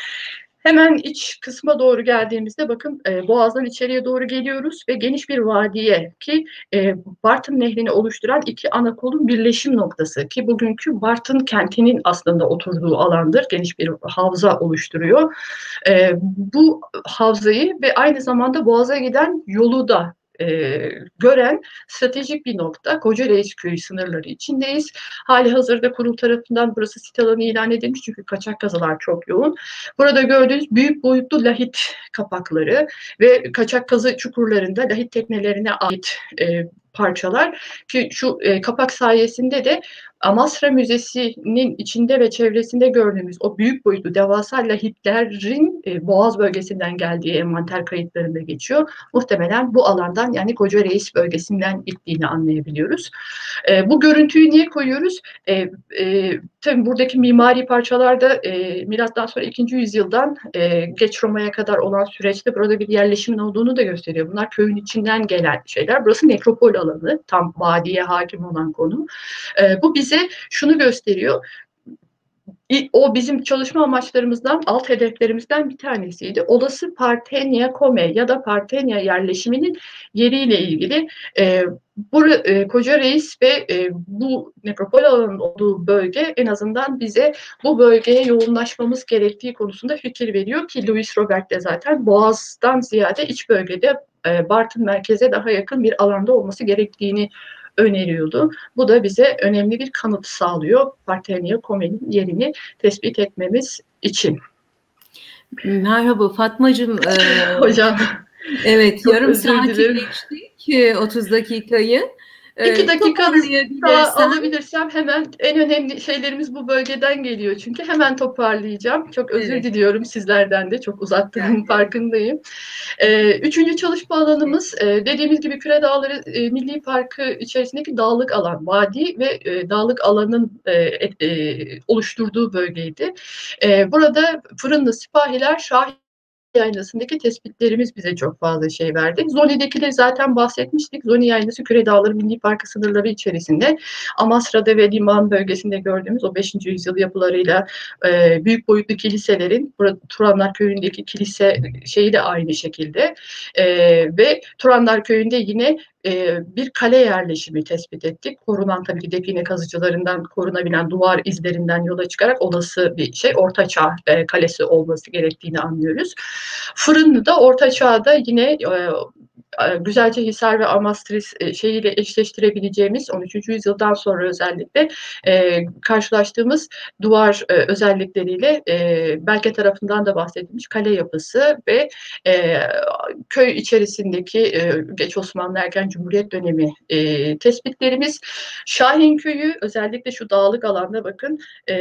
Hemen iç kısma doğru geldiğimizde bakın e, Boğaz'dan içeriye doğru geliyoruz ve geniş bir vadiye ki e, Bartın Nehri'ni oluşturan iki ana kolun birleşim noktası ki bugünkü Bartın kentinin aslında oturduğu alandır. Geniş bir havza oluşturuyor. E, bu havzayı ve aynı zamanda Boğaz'a giden yolu da E, gören stratejik bir nokta. Kocareis köyü sınırları içindeyiz. Hali hazırda kurul tarafından burası sit alanı ilan edilmiş çünkü kaçak kazılar çok yoğun. Burada gördüğünüz büyük boyutlu lahit kapakları ve kaçak kazı çukurlarında lahit teknelerine ait e, parçalar ki şu e, kapak sayesinde de Amasra Müzesi'nin içinde ve çevresinde gördüğümüz o büyük boyutlu devasa lahitlerin e, Boğaz bölgesinden geldiği envanter kayıtlarında geçiyor. Muhtemelen bu alandan yani Kocareis bölgesinden gittiğini anlayabiliyoruz. E, bu görüntüyü niye koyuyoruz? E, e, tabii buradaki mimari parçalarda e, milattan sonra ikinci yüzyıldan e, geç Roma'ya kadar olan süreçte burada bir yerleşimin olduğunu da gösteriyor. Bunlar köyün içinden gelen şeyler. Burası nekropol alanı, tam vadiye hakim olan konu. E, bu bize şunu gösteriyor. O bizim çalışma amaçlarımızdan, alt hedeflerimizden bir tanesiydi. Olası Partenya Kome ya da Partenya yerleşiminin yeriyle ilgili e, bu e, Kocareis ve e, bu nekropol alanının olduğu bölge en azından bize bu bölgeye yoğunlaşmamız gerektiği konusunda fikir veriyor ki Louis Robert de zaten Boğaz'dan ziyade iç bölgede e, Bartın merkeze daha yakın bir alanda olması gerektiğini öneriyordu. Bu da bize önemli bir kanıt sağlıyor Partenya Kome'nin yerini tespit etmemiz için. Merhaba Fatmacığım. E, Hocam. Evet, yarım saati geçtik, otuz dakikayı. İki dakika daha alabilirsem hemen en önemli şeylerimiz bu bölgeden geliyor. Çünkü hemen toparlayacağım. Çok özür evet. diliyorum sizlerden de. Çok uzattığım evet. farkındayım. Ee, üçüncü çalışma alanımız e, dediğimiz gibi Küre Dağları e, Milli Parkı içerisindeki dağlık alan, vadi ve e, dağlık alanın e, e, oluşturduğu bölgeydi. E, burada Fırınlı Sipahiler, Şahin Yaylası'ndaki tespitlerimiz bize çok fazla şey verdi. Zoni'dekileri zaten bahsetmiştik. Zoni Yaylası Küre Dağları Milli Parkı sınırları içerisinde Amasra'da ve liman bölgesinde gördüğümüz o beşinci yüzyıl yapılarıyla e, büyük boyutlu kiliselerin, burada Turanlar Köyü'ndeki kilise şeyi de aynı şekilde e, ve Turanlar Köyü'nde yine e, bir kale yerleşimi tespit ettik. Korunan tabii ki define kazıcılarından korunabilen duvar izlerinden yola çıkarak olası bir şey Ortaçağ e, kalesi olması gerektiğini anlıyoruz. Fırınlı'da Orta Çağ'da yine e, Güzelcehisar ve Amastris e, şeyiyle eşleştirebileceğimiz on üçüncü yüzyıldan sonra özellikle e, karşılaştığımız duvar e, özellikleriyle e, Belge tarafından da bahsedilmiş kale yapısı ve e, köy içerisindeki e, geç Osmanlı erken Cumhuriyet dönemi e, tespitlerimiz. Şahin Köyü özellikle şu dağlık alanda bakın e,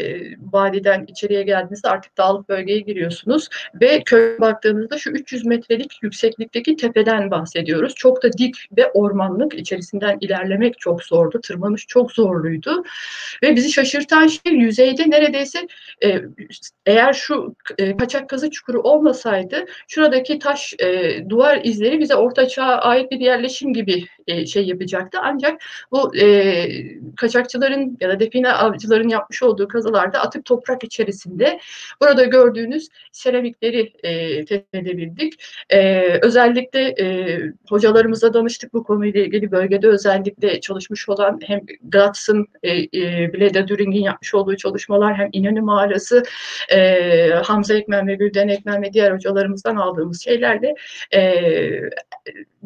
vadiden içeriye geldiğinizde artık dağlık bölgeye giriyorsunuz ve köye baktığınızda şu üç yüz metrelik yükseklikteki tepeden bahsediyoruz. Çok da dik ve ormanlık, içerisinden ilerlemek çok zordu. Tırmanış çok zorluydu. Ve bizi şaşırtan şey yüzeyde neredeyse e, eğer şu e, kaçak kazı çukuru olmasaydı şuradaki taş e, duvar izleri bize Orta Çağ'a ait bir yerleşim gibi e, şey yapacaktı. Ancak bu e, kaçakçıların ya da define avcıların yapmış olduğu kazılarda atık toprak içerisinde burada gördüğünüz seramikleri e, tespit edebildik. E, özellikle e, hocalarımıza danıştık bu konuyla ilgili. Bölgede özellikle çalışmış olan hem Glatz'ın e, e, Bleda Düring'in yapmış olduğu çalışmalar hem İnönü Mağarası, e, Hamza Ekmen ve Gülden Ekmen ve diğer hocalarımızdan aldığımız şeylerle e,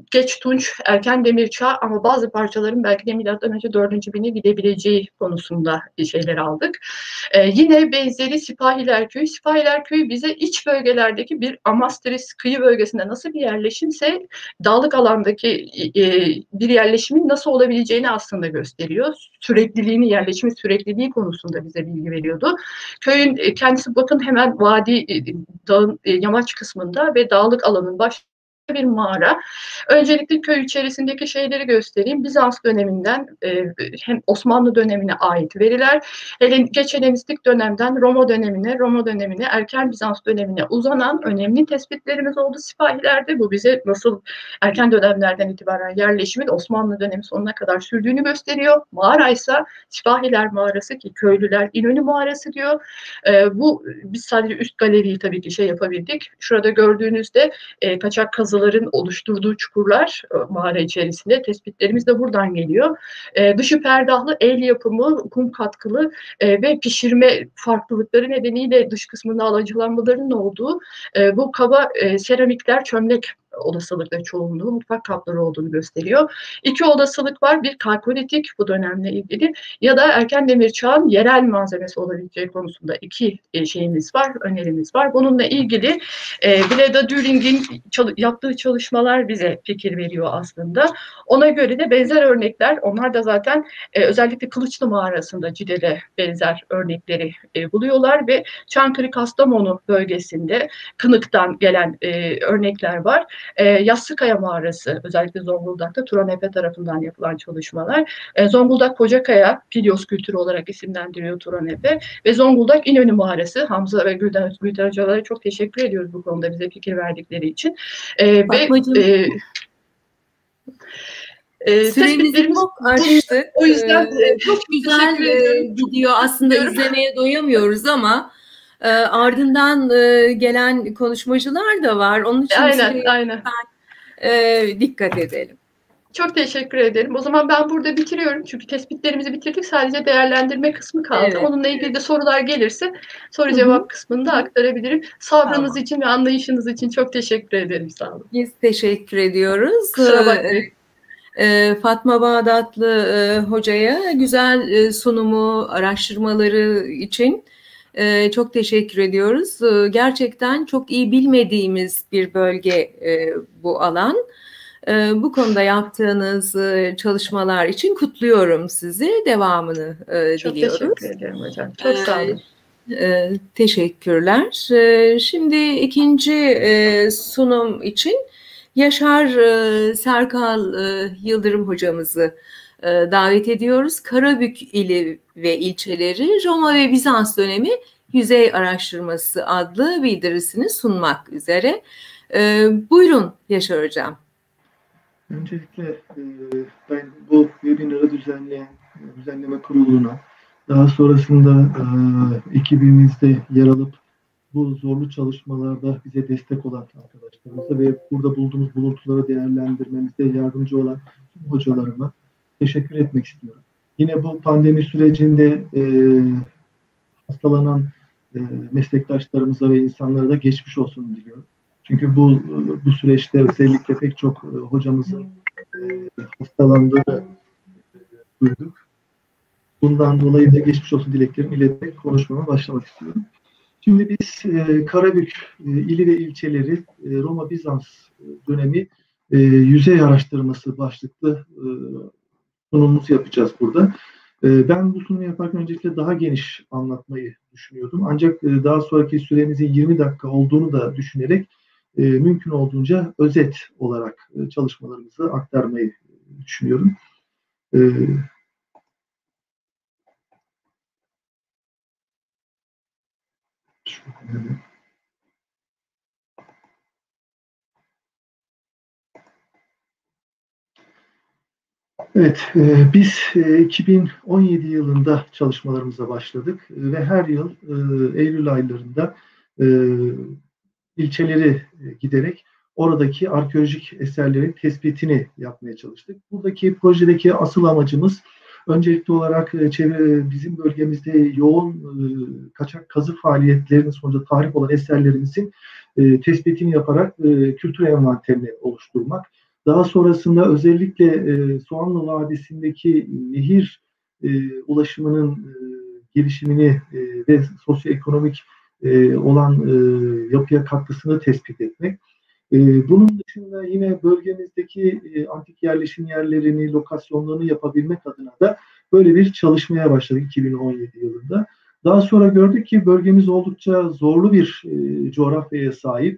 geç Tunç, erken Demir Çağ ama bazı parçaların belki de milattan önce dördüncü bine gidebileceği konusunda şeyler aldık. E, yine benzeri Sipahiler Köyü. Sipahiler Köyü bize iç bölgelerdeki bir Amastris kıyı bölgesinde nasıl bir yerleşimse dağlık alandaki e, bir yerleşimin nasıl olabileceğini aslında gösteriyor. Sürekliliğini, yerleşimin sürekliliği konusunda bize bilgi veriyordu. Köyün e, kendisi bakın hemen vadi, e, dağın, e, yamaç kısmında ve dağlık alanın baş bir mağara. Öncelikle köy içerisindeki şeyleri göstereyim. Bizans döneminden e, hem Osmanlı dönemine ait veriler, Helen, geç Helenistik dönemden Roma dönemine, Roma dönemine, erken Bizans dönemine uzanan önemli tespitlerimiz oldu Sipahilerde. Bu bize nasıl erken dönemlerden itibaren yerleşimin Osmanlı dönemi sonuna kadar sürdüğünü gösteriyor. Mağara ise Sipahiler Mağarası ki köylüler İnönü Mağarası diyor. E, bu biz sadece üst galeriyi tabii ki şey yapabildik. Şurada gördüğünüzde e, kaçak kazıların oluşturduğu çukurlar e, mağara içerisinde tespitlerimiz de buradan geliyor. E, dışı perdahlı el yapımı, kum katkılı e, ve pişirme farklılıkları nedeniyle dış kısmında alacılanmaların olduğu e, bu kaba e, seramikler, çömlek olasılıkla çoğunluğu mutfak kapları olduğunu gösteriyor. İki olasılık var. Bir kalkolitik bu dönemle ilgili ya da erken demir çağın yerel malzemesi olabileceği konusunda iki e, şeyimiz var, önerimiz var. Bununla ilgili e, Bleda Düring'in çal- yaptığı çalışmalar bize fikir veriyor aslında. Ona göre de benzer örnekler, onlar da zaten e, özellikle Kılıçlı Mağarası'nda Cide'de benzer örnekleri e, buluyorlar ve Çankırı Kastamonu bölgesinde Kınık'tan gelen e, örnekler var. E, Yassıkaya Mağarası, özellikle Zonguldak'ta Turanepe tarafından yapılan çalışmalar. E, Zonguldak Kocakaya, Filyos kültürü olarak isimlendiriyor Turanepe ve Zonguldak İnönü Mağarası. Hamza ve Gülden, Gülden Hocalara çok teşekkür ediyoruz bu konuda bize fikir verdikleri için. E, ve e, e, Süremizi çok aştık. O yüzden e, çok güzel e, gidiyor. Aslında izlemeye doyamıyoruz ama E, ardından e, gelen konuşmacılar da var. Onun için aynen, aynen. E, dikkat edelim. Çok teşekkür ederim. O zaman ben burada bitiriyorum. Çünkü tespitlerimizi bitirdik. Sadece değerlendirme kısmı kaldı. Evet. Onunla ilgili de sorular gelirse soru Hı-hı. cevap kısmını da aktarabilirim. Sabrınız tamam. için ve anlayışınız için çok teşekkür ederim. Sağ olun. Biz teşekkür ediyoruz. Kusura bakmayın. E, Fatma Bağdatlı e, hocaya güzel e, sunumu, araştırmaları için Ee, çok teşekkür ediyoruz. Ee, gerçekten çok iyi bilmediğimiz bir bölge e, bu alan. Ee, bu konuda yaptığınız e, çalışmalar için kutluyorum sizi. Devamını e, çok diliyoruz. Çok teşekkür ederim hocam. Çok sağ olun. Ee, e, teşekkürler. Ee, şimdi ikinci e, sunum için Yaşar e, Serkal e, Yıldırım hocamızı davet ediyoruz. Karabük ili ve ilçeleri Roma ve Bizans dönemi yüzey araştırması adlı bildirisini sunmak üzere. Ee, buyurun Yaşar Hocam. Öncelikle e, ben bu webinarı düzenleyen düzenleme kuruluna, daha sonrasında e, ekibimizde yer alıp bu zorlu çalışmalarda bize destek olan arkadaşlarımıza ve burada bulduğumuz buluntuları değerlendirmemizde yardımcı olan hocalarıma teşekkür etmek istiyorum. Yine bu pandemi sürecinde e, hastalanan e, meslektaşlarımıza ve insanlara da geçmiş olsun diliyorum. Çünkü bu bu süreçte özellikle pek çok e, hocamızın e, hastalandığını e, duyduk. Bundan dolayı da geçmiş olsun dileklerimi ileterek konuşmama başlamak istiyorum. Şimdi biz e, Karabük e, ili ve ilçeleri e, Roma-Bizans dönemi e, yüzey araştırması başlıklı e, sunumumuzu yapacağız burada. E, ben bu sunumu yaparken öncelikle daha geniş anlatmayı düşünüyordum. Ancak e, daha sonraki süremizin yirmi dakika olduğunu da düşünerek e, mümkün olduğunca özet olarak e, çalışmalarımızı aktarmayı düşünüyorum. E, şöyle. Evet, e, biz e, iki bin on yedi yılında çalışmalarımıza başladık e, ve her yıl e, Eylül aylarında e, ilçeleri e, giderek oradaki arkeolojik eserlerin tespitini yapmaya çalıştık. Buradaki projedeki asıl amacımız öncelikli olarak e, çevre bizim bölgemizde yoğun e, kaçak kazı faaliyetlerinin sonucu tarih olan eserlerimizin e, tespitini yaparak e, kültür envanterini oluşturmak. Daha sonrasında özellikle e, Soğanlı Vadisi'ndeki nehir e, ulaşımının e, gelişimini e, ve sosyoekonomik e, olan e, yapıya katkısını tespit etmek. E, bunun dışında yine bölgemizdeki e, antik yerleşim yerlerini, lokasyonlarını yapabilmek adına da böyle bir çalışmaya başladık iki bin on yedi yılında. Daha sonra gördük ki bölgemiz oldukça zorlu bir e, coğrafyaya sahip.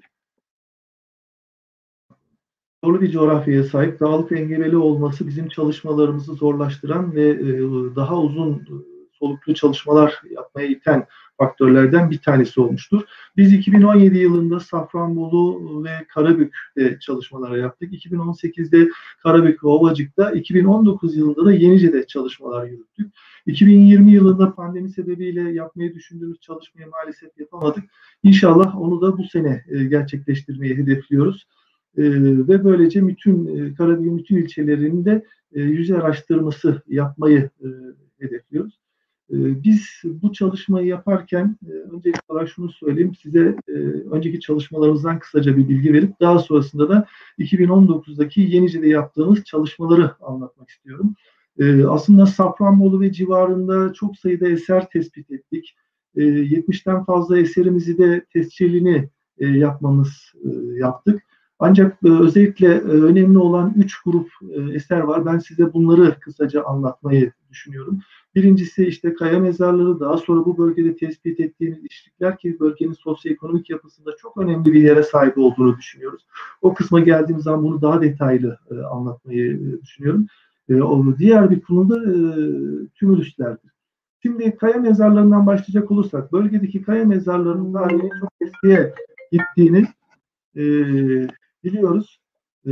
Zorlu bir coğrafyaya sahip, dağlık engebeli olması bizim çalışmalarımızı zorlaştıran ve e, daha uzun soluklu çalışmalar yapmaya iten faktörlerden bir tanesi olmuştur. Biz iki bin on yedi yılında Safranbolu ve Karabük'te çalışmalar yaptık. iki bin on sekizde Karabük ve Ovacık'ta, iki bin on dokuz yılında da Yenice'de çalışmalar yürüttük. iki bin yirmi yılında pandemi sebebiyle yapmayı düşündüğümüz çalışmayı maalesef yapamadık. İnşallah onu da bu sene gerçekleştirmeyi hedefliyoruz. Ee, ve böylece bütün e, Karabük'ün bütün ilçelerinde e, yüzey araştırması yapmayı e, hedefliyoruz. E, biz bu çalışmayı yaparken e, öncelikli olarak şunu söyleyeyim size, e, önceki çalışmalarımızdan kısaca bir bilgi verip daha sonrasında da iki bin on dokuzdaki Yenice'de yaptığımız çalışmaları anlatmak istiyorum. E, aslında Safranbolu ve civarında çok sayıda eser tespit ettik. E, yetmişten fazla eserimizi de tescilini e, yapmamız e, yaptık. Ancak e, özellikle e, önemli olan üç grup e, eser var. Ben size bunları kısaca anlatmayı düşünüyorum. Birincisi işte kaya mezarları, daha sonra bu bölgede tespit ettiğimiz işlikler ki bölgenin sosyoekonomik yapısında çok önemli bir yere sahip olduğunu düşünüyoruz. O kısma geldiğim zaman bunu daha detaylı e, anlatmayı e, düşünüyorum. E, o, diğer bir konu da e, tümülüslerdir. Şimdi kaya mezarlarından başlayacak olursak, bölgedeki kaya mezarlarının tarihinin çok eskiye gittiğini e, biliyoruz. Ee,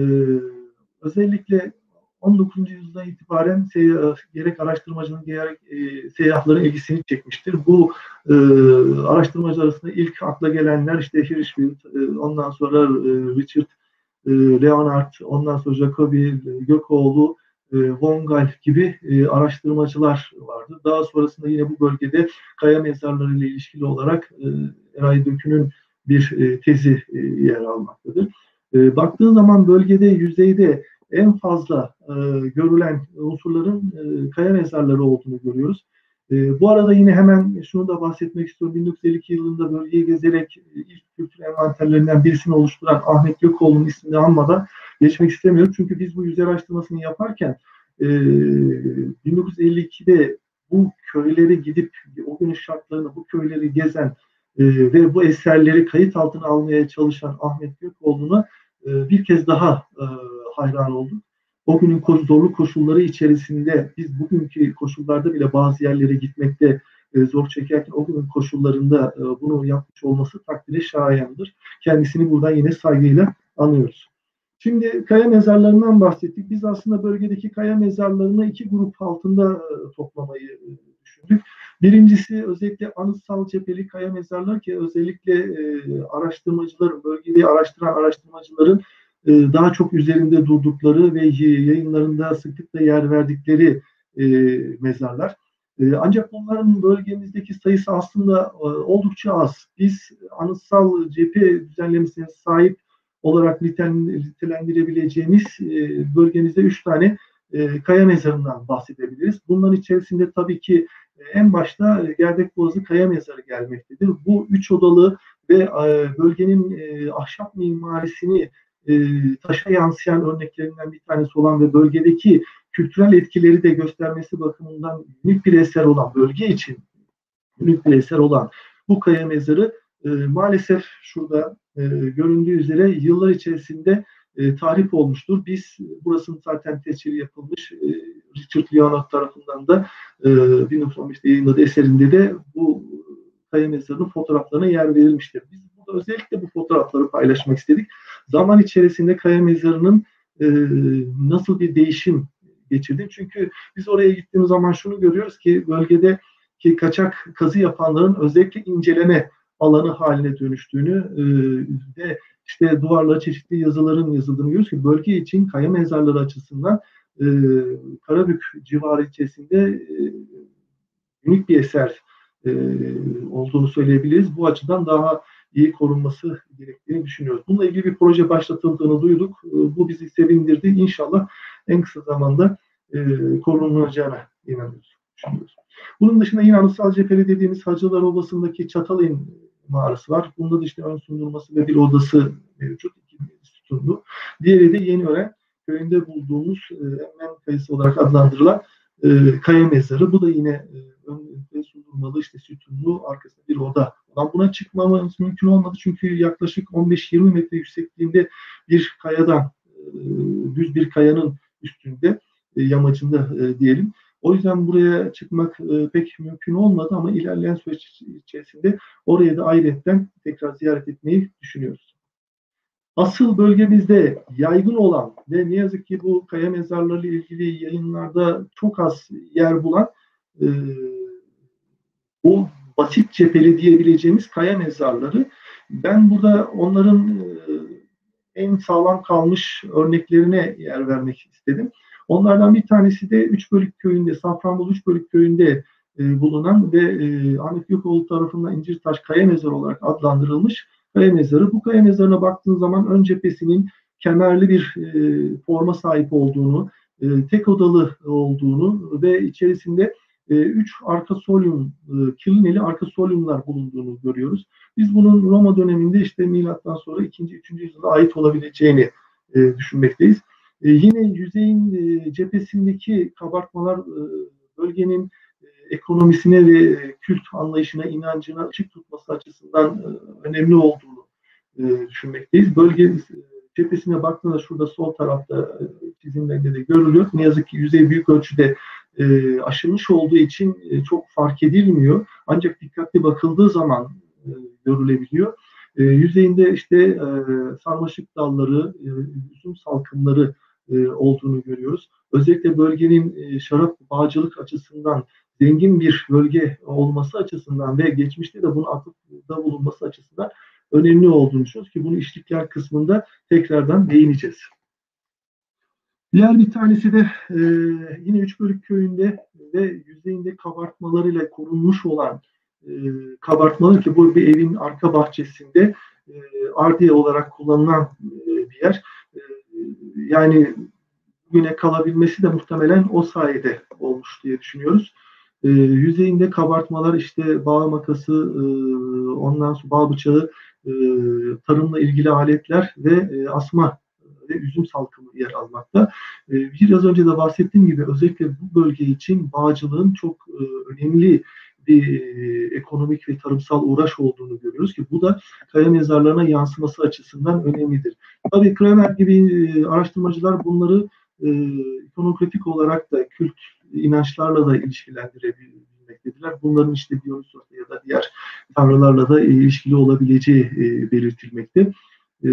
özellikle on dokuzuncu yüzyıldan itibaren seyyah, gerek araştırmacının gerek e, seyyahların ilgisini çekmiştir. Bu e, araştırmacı arasında ilk akla gelenler işte Hirschfeld, e, ondan sonra e, Richard e, Leonard, ondan sonra Jacobi, Gökoğlu, e, Von Gall gibi e, araştırmacılar vardı. Daha sonrasında yine bu bölgede kaya mezarları ile ilişkili olarak e, Eray Dökü'nün bir e, tezi e, yer almaktadır. E, baktığın zaman bölgede yüzeyde en fazla e, görülen unsurların e, kaya mezarları olduğunu görüyoruz. E, bu arada yine hemen şunu da bahsetmek istiyorum. bin dokuz yüz elli iki yılında bölgeyi gezerek e, ilk kültür envanterlerinden birisini oluşturan Ahmet Gökoğlu'nun ismini anmadan geçmek istemiyorum. Çünkü biz bu yüzey araştırmasını yaparken e, bin dokuz yüz elli ikide bu köylere gidip o günün şartlarında bu köyleri gezen e, ve bu eserleri kayıt altına almaya çalışan Ahmet Gökoğlu'na e, bir kez daha e, hayran olduk. O günün zorlu koşulları içerisinde biz bugünkü koşullarda bile bazı yerlere gitmekte e, zor çekerken o günün koşullarında e, bunu yapmış olması takdire şayandır. Kendisini buradan yine saygıyla anıyoruz. Şimdi kaya mezarlarından bahsettik. Biz aslında bölgedeki kaya mezarlarını iki grup altında e, toplamayı e, düşündük. Birincisi özellikle anıtsal cepheli kaya mezarlar ki özellikle e, araştırmacıların, bölgeyi araştıran araştırmacıların e, daha çok üzerinde durdukları ve yayınlarında sıklıkla yer verdikleri e, mezarlar. E, ancak bunların bölgemizdeki sayısı aslında e, oldukça az. Biz anıtsal cephe düzenlemesine sahip olarak nitelendirebileceğimiz e, bölgemizde üç tane e, kaya mezarından bahsedebiliriz. Bunların içerisinde tabii ki e, en başta e, Gerdekboğazı Kaya Mezarı gelmektedir. Bu üç odalı ve e, bölgenin e, ahşap mimarisini e, taşa yansıyan örneklerinden bir tanesi olan ve bölgedeki kültürel etkileri de göstermesi bakımından unik bir eser olan, bölge için unik bir eser olan bu kaya mezarı e, maalesef şurada e, göründüğü üzere yıllar içerisinde e, tahrip olmuştur. Biz burasının zaten tescili yapılmış e, Richard Leonard tarafından da e, bin dokuz yüz on beşte yayınladığı eserinde de bu kaya mezarının fotoğraflarına yer verilmiştir. Biz burada özellikle bu fotoğrafları paylaşmak istedik. Zaman içerisinde kaya mezarının e, nasıl bir değişim geçirdi? Çünkü biz oraya gittiğimiz zaman şunu görüyoruz ki bölgede ki kaçak kazı yapanların özellikle inceleme alanı haline dönüştüğünü e, ve işte duvarlara çeşitli yazıların yazıldığını görüyoruz ki bölge için kaya mezarları açısından e, Karabük civarı içerisinde e, unik bir eser e, olduğunu söyleyebiliriz. Bu açıdan daha iyi korunması gerektiğini düşünüyoruz. Bununla ilgili bir proje başlatıldığını duyduk. Bu bizi sevindirdi. İnşallah en kısa zamanda e, korunacağına inanıyoruz, düşünüyoruz. Bunun dışında yine Anıtsal Cepheli dediğimiz Hacılar Ovası'ndaki Çatalay'ın mağarası var. Bunda da işte ön sundurması ve bir odası mevcut. İki sütunlu. Diğeri de Yeniören köyünde bulduğumuz e, Emmen Kayası olarak adlandırılan e, kaya mezarı. Bu da yine e, ön sundurmalı, işte sütunlu, arkasında bir oda. Ama buna çıkmamız mümkün olmadı çünkü yaklaşık on beş yirmi metre yüksekliğinde bir kayadan, e, düz bir kayanın üstünde, e, yamacında e, diyelim. O yüzden buraya çıkmak e, pek mümkün olmadı ama ilerleyen süreç içerisinde oraya da ayrıca tekrar ziyaret etmeyi düşünüyoruz. Asıl bölgemizde yaygın olan ve ne yazık ki bu kaya mezarları ile ilgili yayınlarda çok az yer bulan e, o basit cepheli diyebileceğimiz kaya mezarları. Ben burada onların e, en sağlam kalmış örneklerine yer vermek istedim. Onlardan bir tanesi de Üçbölük köyünde, Safranbolu Üçbölük köyünde e, bulunan ve e, Ahmet Gökoğlu tarafından İncirtaş Kaya Mezarı olarak adlandırılmış kaya mezarı. Bu kaya mezarına baktığın zaman ön cephesinin kemerli bir e, forma sahip olduğunu, e, tek odalı olduğunu ve içerisinde e, üç arka solyum, e, kilineli arka solyumlar bulunduğunu görüyoruz. Biz bunun Roma döneminde işte milattan sonra ikinci üçüncü yüzyıla ait olabileceğini e, düşünmekteyiz. E, yine yüzeyin e, cephesindeki kabartmalar e, bölgenin e, ekonomisine ve e, kült anlayışına, inancına açık tutması açısından e, önemli olduğunu e, düşünmekteyiz. Bölge e, cephesine baktığında şurada sol tarafta e, çizimlerinde de görülüyor. Ne yazık ki yüzey büyük ölçüde e, aşılmış olduğu için e, çok fark edilmiyor. Ancak dikkatli bakıldığı zaman e, görülebiliyor. E, yüzeyinde işte e, sarmaşık dalları, e, üzüm salkımları e, olduğunu görüyoruz. Özellikle bölgenin e, şarap bağcılık açısından zengin bir bölge olması açısından ve geçmişte de bunun atıfta bulunması açısından önemli olduğunu düşünüyoruz ki bunu işlikler kısmında tekrardan değineceğiz. Diğer bir tanesi de e, yine Üçbölük köyünde ve yüzeyinde kabartmalarıyla korunmuş olan e, kabartmalar ki bu bir evin arka bahçesinde e, ardiye olarak kullanılan e, bir yer. E, yani bugüne kalabilmesi de muhtemelen o sayede olmuş diye düşünüyoruz. E, yüzeyinde kabartmalar işte bağ makası, e, ondan sonra bağ bıçağı, e, tarımla ilgili aletler ve e, asma ve üzüm salkımı yer almakta. E, biraz önce de bahsettiğim gibi özellikle bu bölge için bağcılığın çok e, önemli bir e, ekonomik ve tarımsal uğraş olduğunu görüyoruz ki bu da kaya mezarlarına yansıması açısından önemlidir. Tabii Kramer gibi e, araştırmacılar bunları e, ikonografik olarak da kült inançlarla da ilişkilendirebilmektedirler. Bunların işte Dionysos'ta ya da diğer tanrılarla da e, ilişkili olabileceği e, belirtilmekte. E,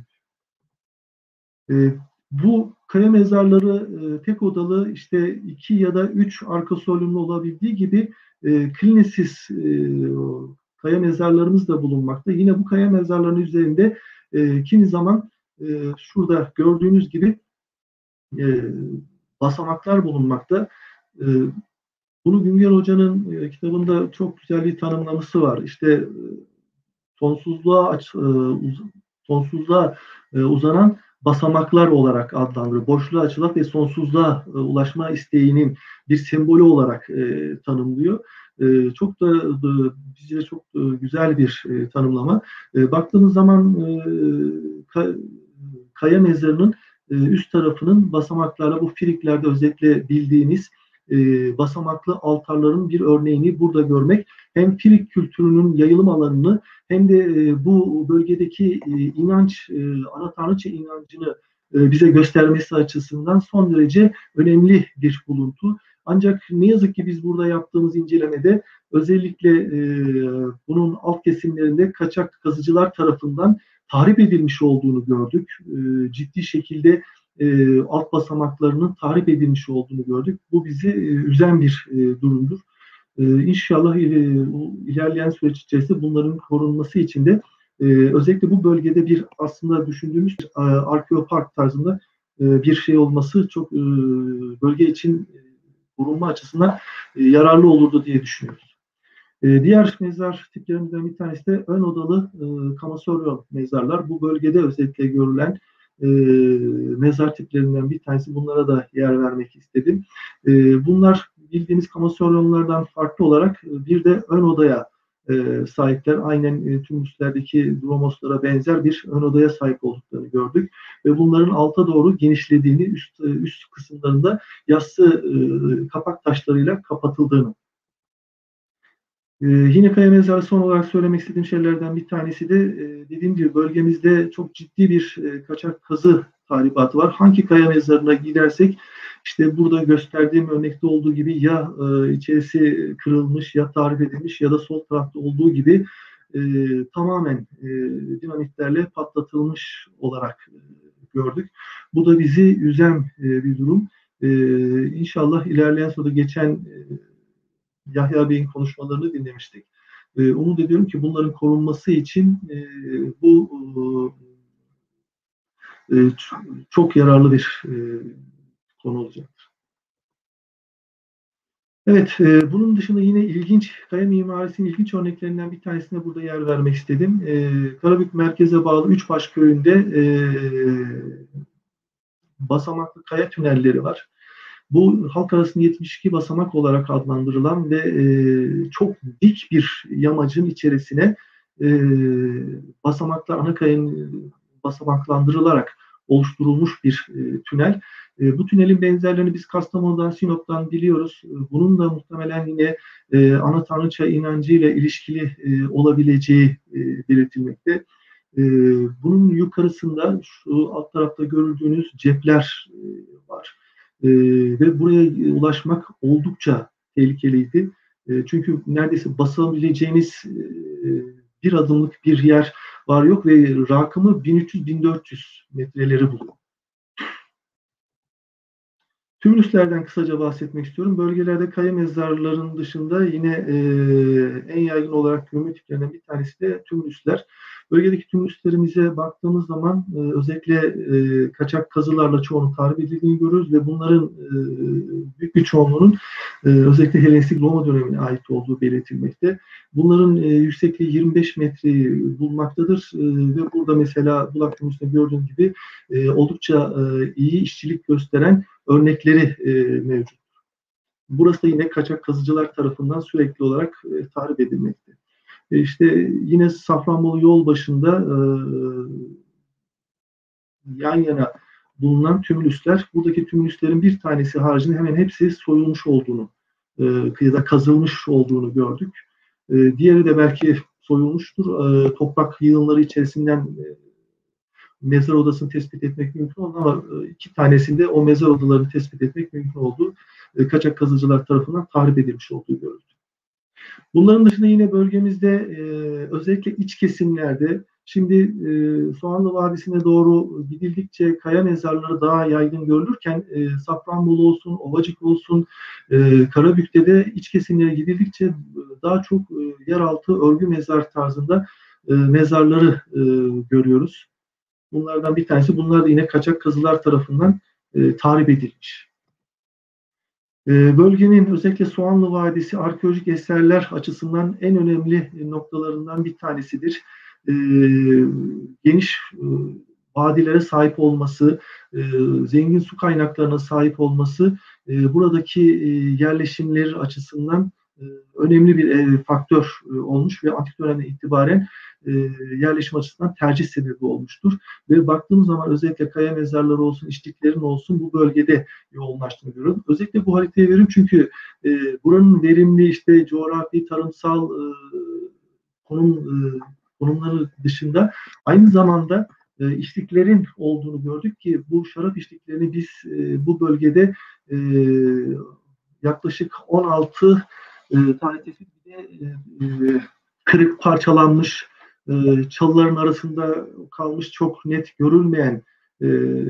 e, bu kaya mezarları e, tek odalı işte iki ya da üç arka solyumlu olabildiği gibi e, klinesiz e, kaya mezarlarımız da bulunmakta. Yine bu kaya mezarlarının üzerinde e, kimi zaman e, şurada gördüğünüz gibi e, basamaklar bulunmakta. E, bunu Güngör Hoca'nın e, kitabında çok güzel bir tanımlaması var. İşte e, sonsuzluğa aç, e, uz, sonsuzluğa e, uzanan basamaklar olarak adlandırılıyor. Boşluğa açılan ve sonsuzluğa e, ulaşma isteğinin bir sembolü olarak e, tanımlıyor. E, çok da e, bizce çok e, güzel bir e, tanımlama. E, baktığımız zaman e, ka, kaya mezarının e, üst tarafının basamaklarla bu Firiklerde özellikle bildiğiniz e, basamaklı altarların bir örneğini burada görmek hem Firik kültürünün yayılım alanını hem de e, bu bölgedeki e, inanç, e, ana tanrıça inancını e, bize göstermesi açısından son derece önemli bir buluntu. Ancak ne yazık ki biz burada yaptığımız incelemede özellikle e, bunun alt kesimlerinde kaçak kazıcılar tarafından tahrip edilmiş olduğunu gördük. E, ciddi şekilde e, alt basamaklarının tahrip edilmiş olduğunu gördük. Bu bizi e, üzen bir e, durumdur. E, İnşallah e, ilerleyen süreç içerisinde bunların korunması için de e, özellikle bu bölgede bir aslında düşündüğümüz e, arkeopark tarzında e, bir şey olması çok e, bölge için e, korunma açısından e, yararlı olurdu diye düşünüyoruz. E, diğer mezar tiplerinden bir tanesi de ön odalı e, kamasoryon mezarlar. Bu bölgede özellikle görülen e, mezar tiplerinden bir tanesi. Bunlara da yer vermek istedim. E, bunlar bildiğimiz kamasoryonlardan farklı olarak bir de ön odaya e, sahipler. Aynen e, tümüslerdeki dromoslara benzer bir ön odaya sahip olduklarını gördük. Ve bunların alta doğru genişlediğini, üst, üst kısımlarında yassı e, kapak taşlarıyla kapatıldığını. Ee, yine kaya mezarı son olarak söylemek istediğim şeylerden bir tanesi de e, dediğim gibi bölgemizde çok ciddi bir e, kaçak kazı tahribatı var. Hangi kaya mezarına gidersek işte burada gösterdiğim örnekte olduğu gibi ya e, içerisi kırılmış ya tahrip edilmiş ya da sol tarafta olduğu gibi e, tamamen e, dinamitlerle patlatılmış olarak e, gördük. Bu da bizi üzen e, bir durum. E, İnşallah ilerleyen sırada geçen e, Yahya Bey'in konuşmalarını dinlemiştik. E, umut ediyorum ki bunların korunması için e, bu e, çok yararlı bir e, konu olacaktır. Evet, e, bunun dışında yine ilginç, kaya mimarisinin ilginç örneklerinden bir tanesine burada yer vermek istedim. E, Karabük merkeze bağlı Üçbaş köyünde e, basamaklı kaya tünelleri var. Bu halk arasında yetmiş iki basamak olarak adlandırılan ve e, çok dik bir yamacın içerisine e, basamaklar ana kayanın basamaklandırılarak oluşturulmuş bir e, tünel. E, bu tünelin benzerlerini biz Kastamonu'dan, Sinop'tan biliyoruz. E, bunun da muhtemelen yine e, ana tanrıça inancıyla ilişkili e, olabileceği e, belirtilmekte. E, bunun yukarısında şu alt tarafta gördüğünüz cepler e, var. E, ve buraya ulaşmak oldukça tehlikeliydi. E, çünkü neredeyse basabileceğiniz e, bir adımlık bir yer var yok ve rakımı bin üç yüz bin dört yüz metreleri buluyor. Tümülüslerden kısaca bahsetmek istiyorum. Bölgelerde kaya mezarlarının dışında yine e, en yaygın olarak gömü tiplerinden bir tanesi de tümülüsler. Bölgedeki tümülüslerimize baktığımız zaman e, özellikle e, kaçak kazılarla çoğunun tahrip edildiğini görürüz ve bunların e, büyük bir çoğunluğunun e, özellikle Helenistik Roma dönemine ait olduğu belirtilmekte. Bunların e, yüksekliği yirmi beş metreyi bulmaktadır e, ve burada mesela Bulak tümülüsünde gördüğüm gibi e, oldukça e, iyi işçilik gösteren örnekleri e, mevcut. Burası da yine kaçak kazıcılar tarafından sürekli olarak e, tahrip edilmekte. E işte yine Safranbolu yol başında e, yan yana bulunan tümülüsler, buradaki tümülüslerin bir tanesi haricinde hemen hepsi soyulmuş olduğunu e, ya da kazılmış olduğunu gördük. E, diğeri de belki soyulmuştur. E, toprak yığınları içerisinden e, mezar odasını tespit etmek mümkün oldu ama iki tanesinde o mezar odalarını tespit etmek mümkün oldu. Kaçak kazıcılar tarafından tahrip edilmiş olduğu görüldü. Bunların dışında yine bölgemizde e, özellikle iç kesimlerde şimdi e, Soğanlı Vadisi'ne doğru gidildikçe kaya mezarları daha yaygın görülürken e, Safranbolu olsun, Ovacık olsun, e, Karabük'te de iç kesimlere gidildikçe daha çok e, yeraltı örgü mezar tarzında e, mezarları e, görüyoruz. Bunlardan bir tanesi, bunlar da yine kaçak kazılar tarafından e, tahrip edilmiş. E, bölgenin özellikle Soğanlı Vadisi arkeolojik eserler açısından en önemli noktalarından bir tanesidir. E, geniş e, vadilere sahip olması, e, zengin su kaynaklarına sahip olması, e, buradaki e, yerleşimler açısından e, önemli bir e, faktör e, olmuş ve antik dönemden itibaren E, yerleşim açısından tercih sebebi olmuştur. Ve baktığımız zaman özellikle kaya mezarları olsun, işliklerin olsun bu bölgede yoğunlaştığını görüyoruz. Özellikle bu haritayı veriyorum çünkü e, buranın verimli işte coğrafi, tarımsal e, konum e, konumları dışında aynı zamanda e, işliklerin olduğunu gördük ki bu şarap işliklerini biz e, bu bölgede e, yaklaşık on altı e, tane tespit bir de e, kırık, parçalanmış, e, çalıların arasında kalmış çok net görülmeyen e,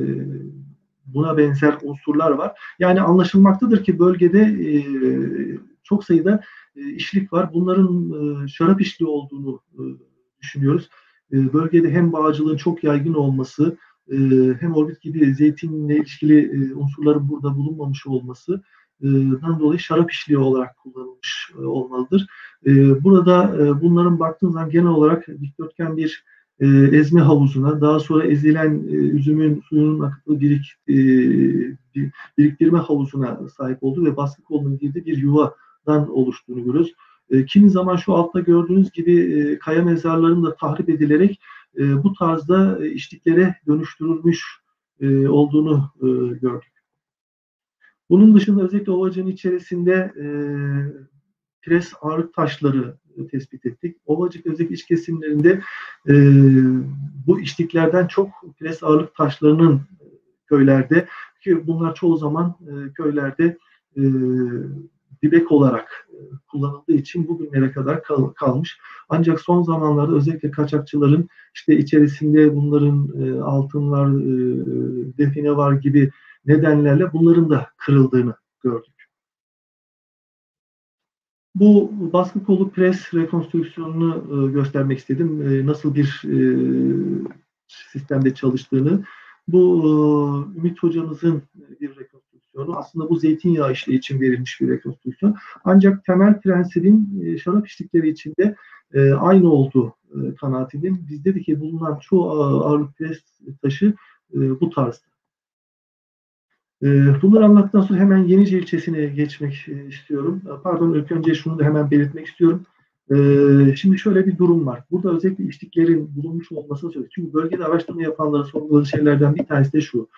buna benzer unsurlar var. Yani anlaşılmaktadır ki bölgede e, çok sayıda e, işlik var. Bunların e, şarap işliği olduğunu e, düşünüyoruz. E, bölgede hem bağcılığın çok yaygın olması, e, hem orbit gibi zeytinle ilişkili e, unsurların burada bulunmamış olması dan dolayı şarap işliği olarak kullanılmış e, olmalıdır. E, burada e, bunların baktığınız zaman genel olarak dikdörtgen bir e, ezme havuzuna, daha sonra ezilen e, üzümün suyunun akıttığı birik, e, biriktirme havuzuna sahip olduğu ve baskı kolunun girdiği bir yuvadan oluştuğunu görüyoruz. E, kimi zaman şu altta gördüğünüz gibi e, kaya mezarlarının da tahrip edilerek e, bu tarzda e, işliklere dönüştürülmüş e, olduğunu e, gördük. Bunun dışında özellikle Ovacık'ın içerisinde e, pres ağırlık taşları e, tespit ettik. Ovacık özellikle iç kesimlerinde e, bu işliklerden çok pres ağırlık taşlarının e, köylerde, ki bunlar çoğu zaman e, köylerde e, dibek olarak e, kullanıldığı için bugünlere kadar kal, kalmış. Ancak son zamanlarda özellikle kaçakçıların işte içerisinde bunların e, altınlar, e, define var gibi nedenlerle bunların da kırıldığını gördük. Bu baskı kolu pres rekonstrüksiyonunu e, göstermek istedim. E, nasıl bir e, sistemde çalıştığını. Bu e, Ümit hocamızın bir rekonstrüksiyonu. Aslında bu zeytinyağı işle için verilmiş bir rekonstrüksiyon. Ancak temel prensibin e, şarap içtikleri içinde e, aynı olduğu e, kanaatindeyim. Biz dedik ki bulunan çoğu ağırlık pres taşı e, bu tarzda. Bunları anlattıktan sonra hemen Yenice ilçesine geçmek istiyorum. Pardon, ilk önce şunu da hemen belirtmek istiyorum. Şimdi şöyle bir durum var. Burada özellikle içliklerin bulunmuş olmasını söylüyoruz. Çünkü bölgede araştırma yapanların sorguladığı şeylerden bir tanesi de şu.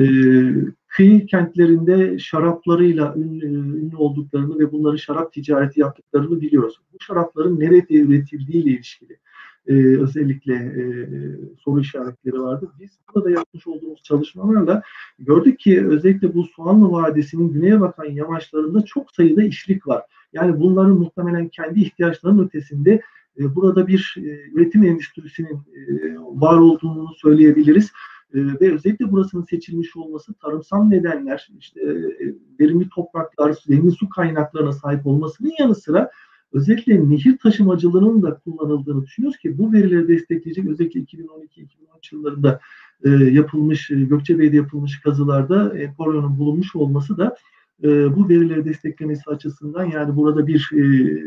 Kıyı kentlerinde şaraplarıyla ünlü, ünlü olduklarını ve bunları şarap ticareti yaptıklarını biliyoruz. Bu şarapların nerede üretildiği ile ilişkili Ee, özellikle e, soru işaretleri vardı. Biz burada yapmış olduğumuz çalışmalarla gördük ki özellikle bu Soğanlı Vadisi'nin güneye bakan yamaçlarında çok sayıda işlik var. Yani bunların muhtemelen kendi ihtiyaçlarının ötesinde e, burada bir e, üretim endüstrisinin e, var olduğunu söyleyebiliriz. E, ve özellikle burasının seçilmiş olması tarımsal nedenler, işte e, verimli topraklar, zengin su kaynaklarına sahip olmasının yanı sıra özellikle nehir taşımacılığının da kullanıldığını düşünüyoruz ki bu verileri destekleyecek özellikle iki bin on iki iki bin on üç yıllarında e, yapılmış, e, Gökçebey'de yapılmış kazılarda Emporyon'un bulunmuş olması da e, bu verileri desteklemesi açısından, yani burada bir e,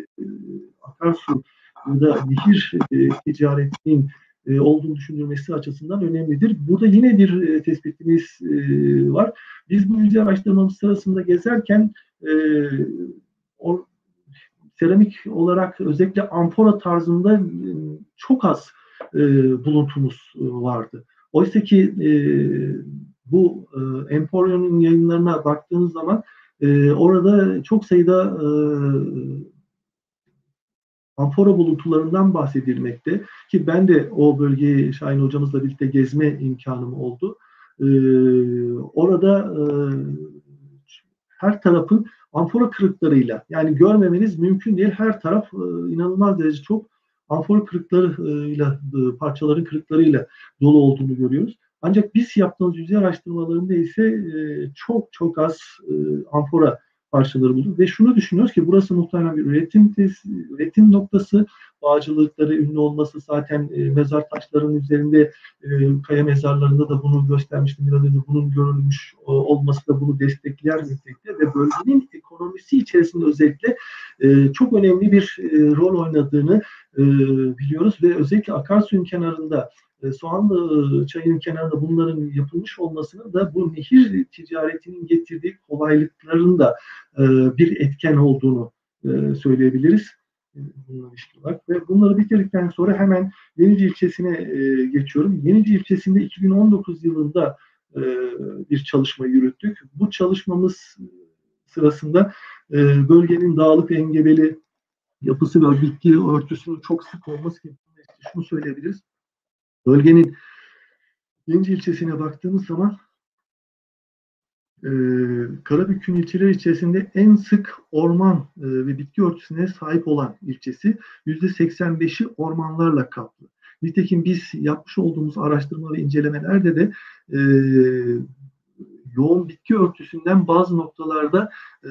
akarsu ya da nehir e, ticaretinin e, olduğunu düşünülmesi açısından önemlidir. Burada yine bir e, tespitimiz e, var. Biz bu yüzey araştırmamız sırasında gezerken e, o seramik olarak özellikle amfora tarzında çok az e, buluntumuz vardı. Oysa ki e, bu e, Emporyon'un yayınlarına baktığınız zaman e, orada çok sayıda e, amfora buluntularından bahsedilmekte ki ben de o bölgeyi Şahin hocamızla birlikte gezme imkanım oldu. E, orada e, her tarafın amfora kırıklarıyla, yani görmemeniz mümkün değil. Her taraf e, inanılmaz derece çok amfora kırıklarıyla, e, parçaların kırıklarıyla dolu olduğunu görüyoruz. Ancak biz yaptığımız yüzey araştırmalarında ise e, çok çok az e, amfora parçaları bulduk ve şunu düşünüyoruz ki burası muhtemelen bir üretim üretim noktası. Bağcılıkları ünlü olması zaten e, mezar taşlarının üzerinde e, kaya mezarlarında da bunu göstermiştim biraz önce. Bunun görülmüş o, olması da bunu destekler nitelikte ve bölgenin ekonomisi içerisinde özellikle e, çok önemli bir e, rol oynadığını e, biliyoruz ve özellikle akarsuyun kenarında e, Soğanlı çayının kenarında bunların yapılmış olmasının da bu nehir ticaretinin getirdiği kolaylıkların da e, bir etken olduğunu e, söyleyebiliriz. Bununla ilişkili olarak. Ve bunları bitirdikten sonra hemen Yenice ilçesine e, geçiyorum. Yenice ilçesinde iki bin on dokuz yılında e, bir çalışma yürüttük. Bu çalışmamız sırasında e, bölgenin dağlık engebeli yapısı ve bitki örtüsünün çok sık olması gibi şunu söyleyebiliriz. Bölgenin Yenice ilçesine baktığımız zaman Ee, Karabük'ün ilçeler içerisinde en sık orman e, ve bitki örtüsüne sahip olan ilçesi. yüzde seksen beşi ormanlarla kaplı. Nitekim biz yapmış olduğumuz araştırma ve incelemelerde de e, yoğun bitki örtüsünden bazı noktalarda e,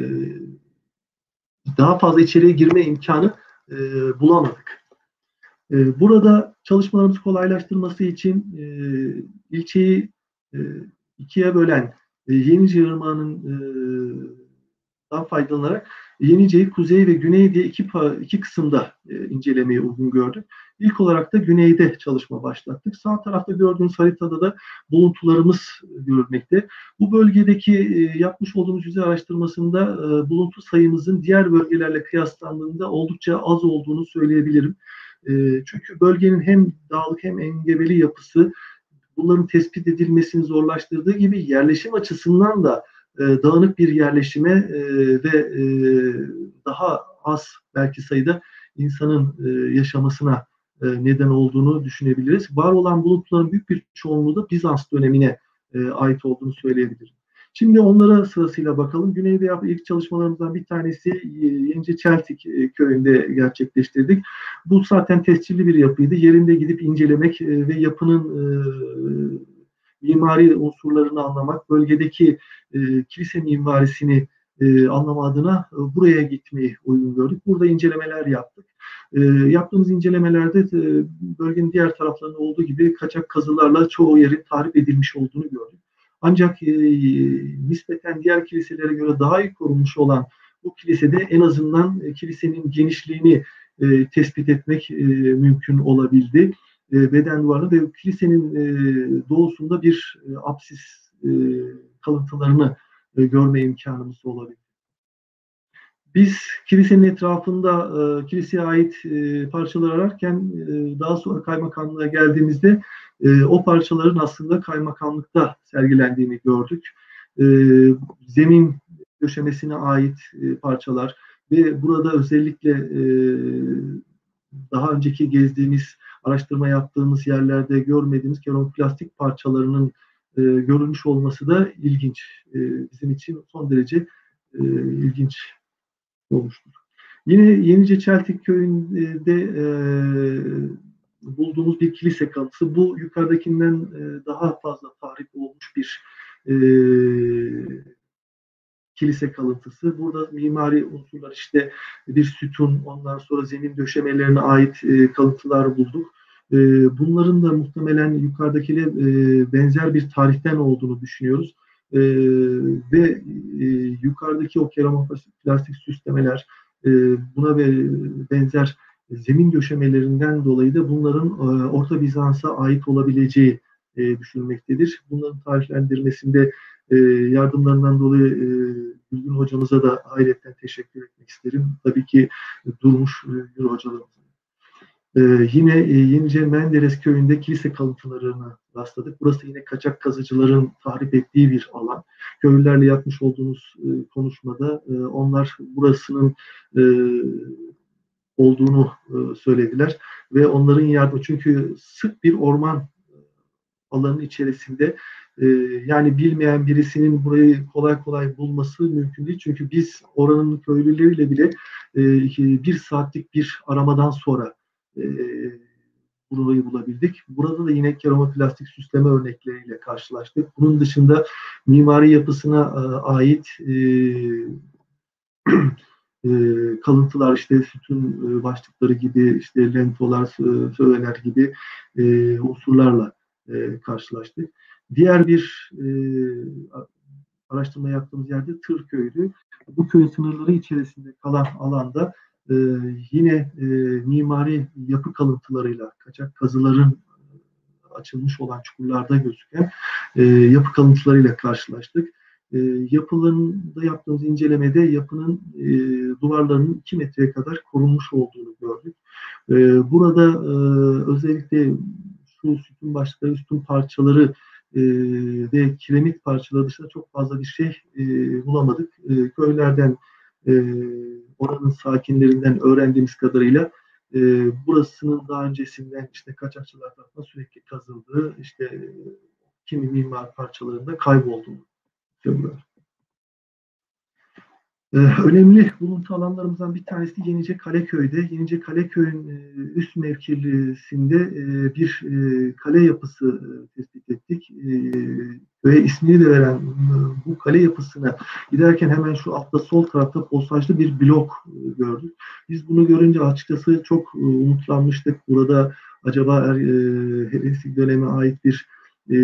daha fazla içeriye girme imkanı e, bulamadık. E, burada çalışmalarımızı kolaylaştırması için e, ilçeyi e, ikiye bölen Yenice Irmağı'nın e, daha faydalanarak Yenice'yi kuzey ve güney diye iki, iki kısımda e, incelemeyi uygun gördük. İlk olarak da güneyde çalışma başlattık. Sağ tarafta gördüğünüz haritada da buluntularımız görülmekte. Bu bölgedeki e, yapmış olduğumuz yüzey araştırmasında e, buluntu sayımızın diğer bölgelerle kıyaslandığında oldukça az olduğunu söyleyebilirim. E, çünkü bölgenin hem dağlık hem engebeli yapısı bunların tespit edilmesini zorlaştırdığı gibi yerleşim açısından da e, dağınık bir yerleşime e, ve e, daha az belki sayıda insanın e, yaşamasına e, neden olduğunu düşünebiliriz. Var olan bulutların büyük bir çoğunluğu da Bizans dönemine e, ait olduğunu söyleyebilirim. Şimdi onlara sırasıyla bakalım. Güneyde yaptığı ilk çalışmalarımızdan bir tanesi Yenice Çeltik köyünde gerçekleştirdik. Bu zaten tescilli bir yapıydı. Yerinde gidip incelemek ve yapının e, mimari unsurlarını anlamak, bölgedeki e, kilise mimarisini e, anlama adına e, buraya gitmeyi uygun gördük. Burada incelemeler yaptık. E, yaptığımız incelemelerde e, bölgenin diğer taraflarında olduğu gibi kaçak kazılarla çoğu yerin tahrip edilmiş olduğunu gördük. Ancak e, nispeten diğer kiliselere göre daha iyi korunmuş olan bu kilisede en azından e, kilisenin genişliğini e, tespit etmek e, mümkün olabildi. E, beden duvarını ve kilisenin e, doğusunda bir e, apsis e, kalıntılarını e, görme imkanımız olabildi. Biz kilisenin etrafında e, kiliseye ait e, parçalar ararken e, daha sonra kaymakamlığa geldiğimizde e, o parçaların aslında kaymakamlıkta sergilendiğini gördük. E, zemin döşemesine ait e, parçalar ve burada özellikle e, daha önceki gezdiğimiz, araştırma yaptığımız yerlerde görmediğimiz keramik parçalarının e, görülmüş olması da ilginç. E, bizim için son derece e, ilginç olmuştur. Yine Yenice Çeltik köyünde e, bulduğumuz bir kilise kalıntısı. Bu yukarıdakinden e, daha fazla tahrip olmuş bir e, kilise kalıntısı. Burada mimari unsurlar işte bir sütun, ondan sonra zemin döşemelerine ait e, kalıntılar bulduk. E, bunların da muhtemelen yukarıdakiyle e, benzer bir tarihten olduğunu düşünüyoruz. E, ve e, yukarıdaki o keramoplastik süslemeler e, buna ve benzer zemin döşemelerinden dolayı da bunların e, Orta Bizans'a ait olabileceği e, düşünülmektedir. Bunların tarihlendirmesinde e, yardımlarından dolayı e, Gülgün hocamıza da hayretten teşekkür etmek isterim. Tabii ki Durmuş Gül hocalarımıza. Ee, yine e, Yenice Menderes köyünde kilise kalıntılarına rastladık. Burası yine kaçak kazıcıların tahrip ettiği bir alan. Köylülerle yapmış olduğumuz e, konuşmada e, onlar burasının e, olduğunu e, söylediler ve onların yardımı, çünkü sık bir orman alanın içerisinde e, yani bilmeyen birisinin burayı kolay kolay bulması mümkün değil. Çünkü biz oranın köylüleriyle bile e, bir saatlik bir aramadan sonra e, burayı bulabildik. Burada da yine keramoplastik süsleme örnekleriyle karşılaştık. Bunun dışında mimari yapısına e, ait e, e, kalıntılar, işte sütun e, başlıkları gibi, işte lentolar, söveler gibi e, unsurlarla e, karşılaştık. Diğer bir e, araştırma yaptığımız yerde Tırköy'dü. Bu köyün sınırları içerisinde kalan alanda e, yine e, mimari yapı kalıntılarıyla kaçak kazıların açılmış olan çukurlarda gözüken e, yapı kalıntılarıyla karşılaştık. E, yapılarında yaptığımız incelemede yapının e, duvarlarının iki metreye kadar korunmuş olduğunu gördük. E, burada e, özellikle şu sütun başlıkları, sütun parçaları e, ve kiremit parçaları dışında çok fazla bir şey e, bulamadık. E, köylerden, e, oranın sakinlerinden öğrendiğimiz kadarıyla e, burasının daha öncesinden işte kaçakçılar tarafından sürekli kazıldığı, işte kimi mimar parçalarında kaybolduğunu söylüyorlar. Ee, önemli buluntu alanlarımızdan bir tanesi Yenice Kaleköy'de. Yenice Kaleköy'ün e, üst mevkilisinde e, bir e, kale yapısı e, tespit ettik. E, ve ismini de veren e, bu kale yapısına giderken hemen şu altta sol tarafta postajlı bir blok e, gördük. Biz bunu görünce açıkçası çok e, umutlanmıştık. Burada acaba er, e, Helenistik döneme ait bir e,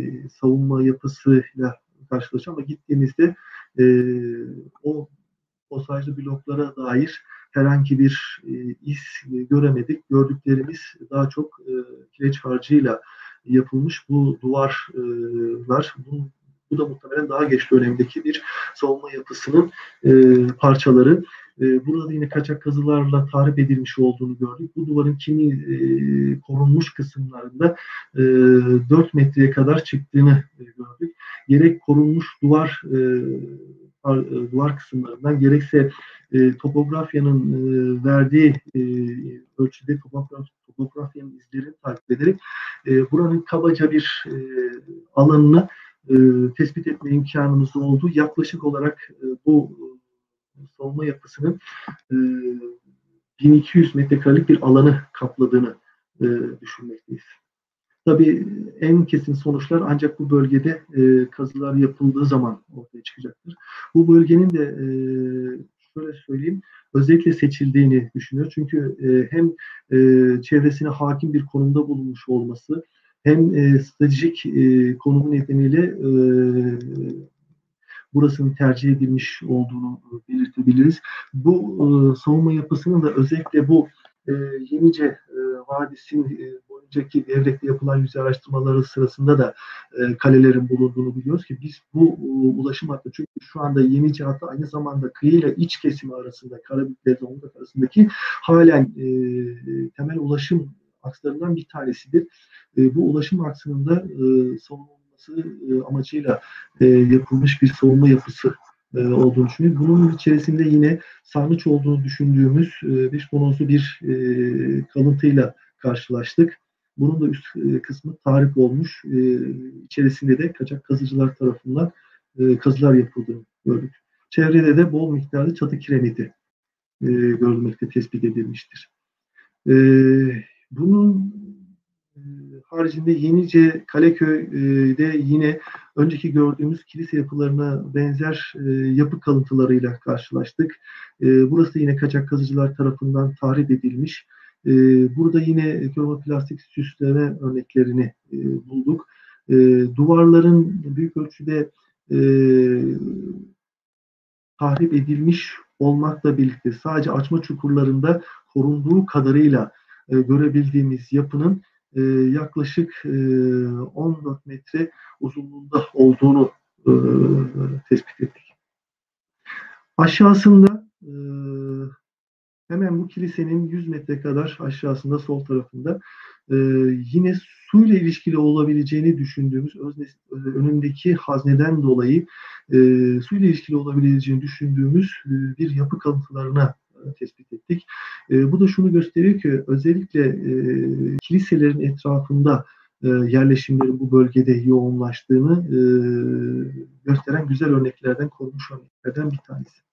savunma yapısıyla karşılaştık ama gittiğimizde e, o fosajlı bloklara dair herhangi bir e, iz e, göremedik. Gördüklerimiz daha çok e, kireç harcıyla yapılmış bu duvarlar. Bu, bu da muhtemelen daha geç dönemdeki bir savunma yapısının e, parçaları. E, burada yine kaçak kazılarla tahrip edilmiş olduğunu gördük. Bu duvarın kimi e, korunmuş kısımlarında e, dört metreye kadar çıktığını e, gördük. Gerek korunmuş duvar e, duvar kısımlarından gerekse e, topografyanın e, verdiği e, ölçüde topograf, topografyanın izlerini takip ederek e, buranın kabaca bir e, alanını e, tespit etme imkanımız oldu. Yaklaşık olarak e, bu savunma yapısının e, bin iki yüz metrekarelik bir alanı kapladığını e, düşünmekteyiz. Tabii en kesin sonuçlar ancak bu bölgede e, kazılar yapıldığı zaman ortaya çıkacaktır. Bu bölgenin de e, şöyle söyleyeyim, özellikle seçildiğini düşünüyor. Çünkü e, hem e, çevresine hakim bir konumda bulunmuş olması, hem e, stratejik e, konumu nedeniyle e, burasının tercih edilmiş olduğunu belirtebiliriz. Bu e, savunma yapısının da özellikle bu e, Yenice e, Vadisi'nin e, boyuncaki devrekte yapılan yüzey araştırmaları sırasında da e, kalelerin bulunduğunu biliyoruz ki biz bu e, ulaşım hattı, çünkü şu anda Yenice hattı aynı zamanda kıyıyla iç kesimi arasında, Karabük ve Zonguldak arasındaki halen e, temel ulaşım akslarından bir tanesidir. E, bu ulaşım aksının da e, savunulması e, amacıyla e, yapılmış bir savunma yapısı e, olduğunu düşünüyoruz. Bunun içerisinde yine sarnıç olduğunu düşündüğümüz e, bir konuslu bir e, kalıntıyla karşılaştık. Bunun da üst e, kısmı tahrip olmuş. E, içerisinde de kaçak kazıcılar tarafından e, kazılar yapıldığını gördük. Çevrede de bol miktarda çatı kiremiti e, görülmekte, tespit edilmiştir. E, bunun e, haricinde Yenice, Kaleköy'de yine önceki gördüğümüz kilise yapılarına benzer e, yapı kalıntılarıyla karşılaştık. E, burası da yine kaçak kazıcılar tarafından tahrip edilmiş. E, burada yine kromatoplastik süsleme örneklerini e, bulduk. E, duvarların büyük ölçüde e, tahrip edilmiş olmakla birlikte sadece açma çukurlarında korunduğu kadarıyla e, görebildiğimiz yapının e, yaklaşık e, on dört metre uzunluğunda olduğunu e, tespit ettik. Aşağısında e, hemen bu kilisenin yüz metre kadar aşağısında sol tarafında e, yine suyla ilişkili olabileceğini düşündüğümüz özne, önündeki hazneden dolayı e, suyla ilişkili olabileceğini düşündüğümüz e, bir yapı kalıntılarına e, tespit ettik. E, bu da şunu gösteriyor ki özellikle e, kiliselerin etrafında e, yerleşimlerin bu bölgede yoğunlaştığını e, gösteren güzel örneklerden, korunmuş örneklerden bir tanesi.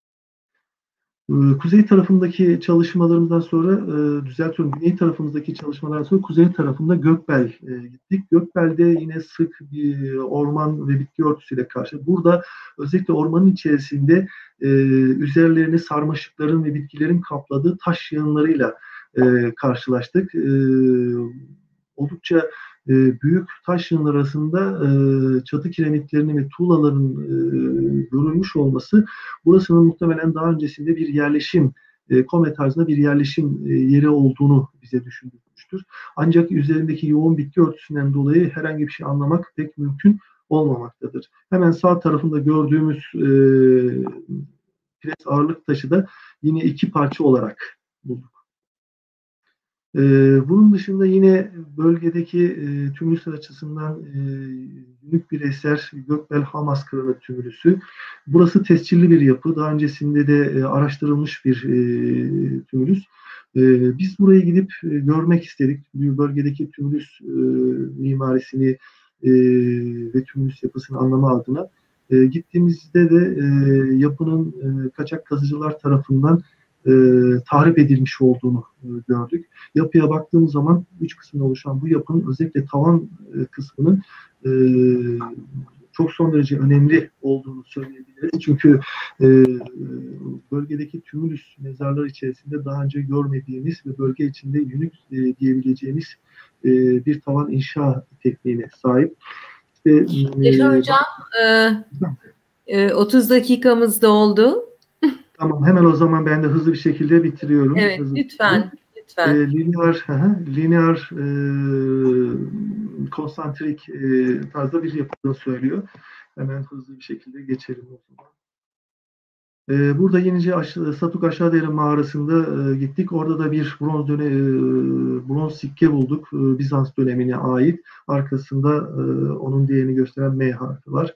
Kuzey tarafındaki çalışmalarımızdan sonra, e, düzeltiyorum, güney tarafımızdaki çalışmalardan sonra kuzey tarafında Gökbel e, gittik. Gökbel'de yine sık bir orman ve bitki örtüsüyle karşı. Burada özellikle ormanın içerisinde e, üzerlerini sarmaşıkların ve bitkilerin kapladığı taş yığınlarıyla e, karşılaştık. E, oldukça e, büyük taş yığınları arasında e, çatı kiremitlerinin ve tuğlaların e, görülmüş olması burasının muhtemelen daha öncesinde bir yerleşim, e, Kome tarzında bir yerleşim e, yeri olduğunu bize düşündürmüştür. Ancak üzerindeki yoğun bitki örtüsünden dolayı herhangi bir şey anlamak pek mümkün olmamaktadır. Hemen sağ tarafında gördüğümüz e, pres ağırlık taşı da yine iki parça olarak bulduk. Ee, bunun dışında yine bölgedeki e, tümülüsler açısından e, büyük bir eser Gökbel Hamas Kırığı tümülüsü. Burası tescilli bir yapı. Daha öncesinde de e, araştırılmış bir e, tümülüs. E, biz buraya gidip e, görmek istedik. Bölgedeki tümülüs e, mimarisini e, ve tümülüs yapısını anlama adına. E, gittiğimizde de e, yapının e, kaçak kazıcılar tarafından E, tahrip edilmiş olduğunu e, gördük. Yapıya baktığımız zaman üç kısımda oluşan bu yapının özellikle tavan e, kısmının e, çok son derece önemli olduğunu söyleyebiliriz. Çünkü e, bölgedeki tümülüs mezarlar içerisinde daha önce görmediğimiz ve bölge içinde unik e, diyebileceğimiz e, bir tavan inşa tekniğine sahip. İşte, e, Hocam, e, e, otuz dakikamız da oldu. Tamam, hemen o zaman ben de hızlı bir şekilde bitiriyorum. Evet, hızlı lütfen. Lütfen. E, linear, aha, linear e, konsantrik e, tarzda bir yapıda söylüyor. Hemen hızlı bir şekilde geçelim o zaman. E, burada yenice aşağı, Satuk Aşağıdere mağarasında e, gittik. Orada da bir bronz döne, e, bronz sikke bulduk. E, Bizans dönemine ait. Arkasında e, onun değerini gösteren M harfi var.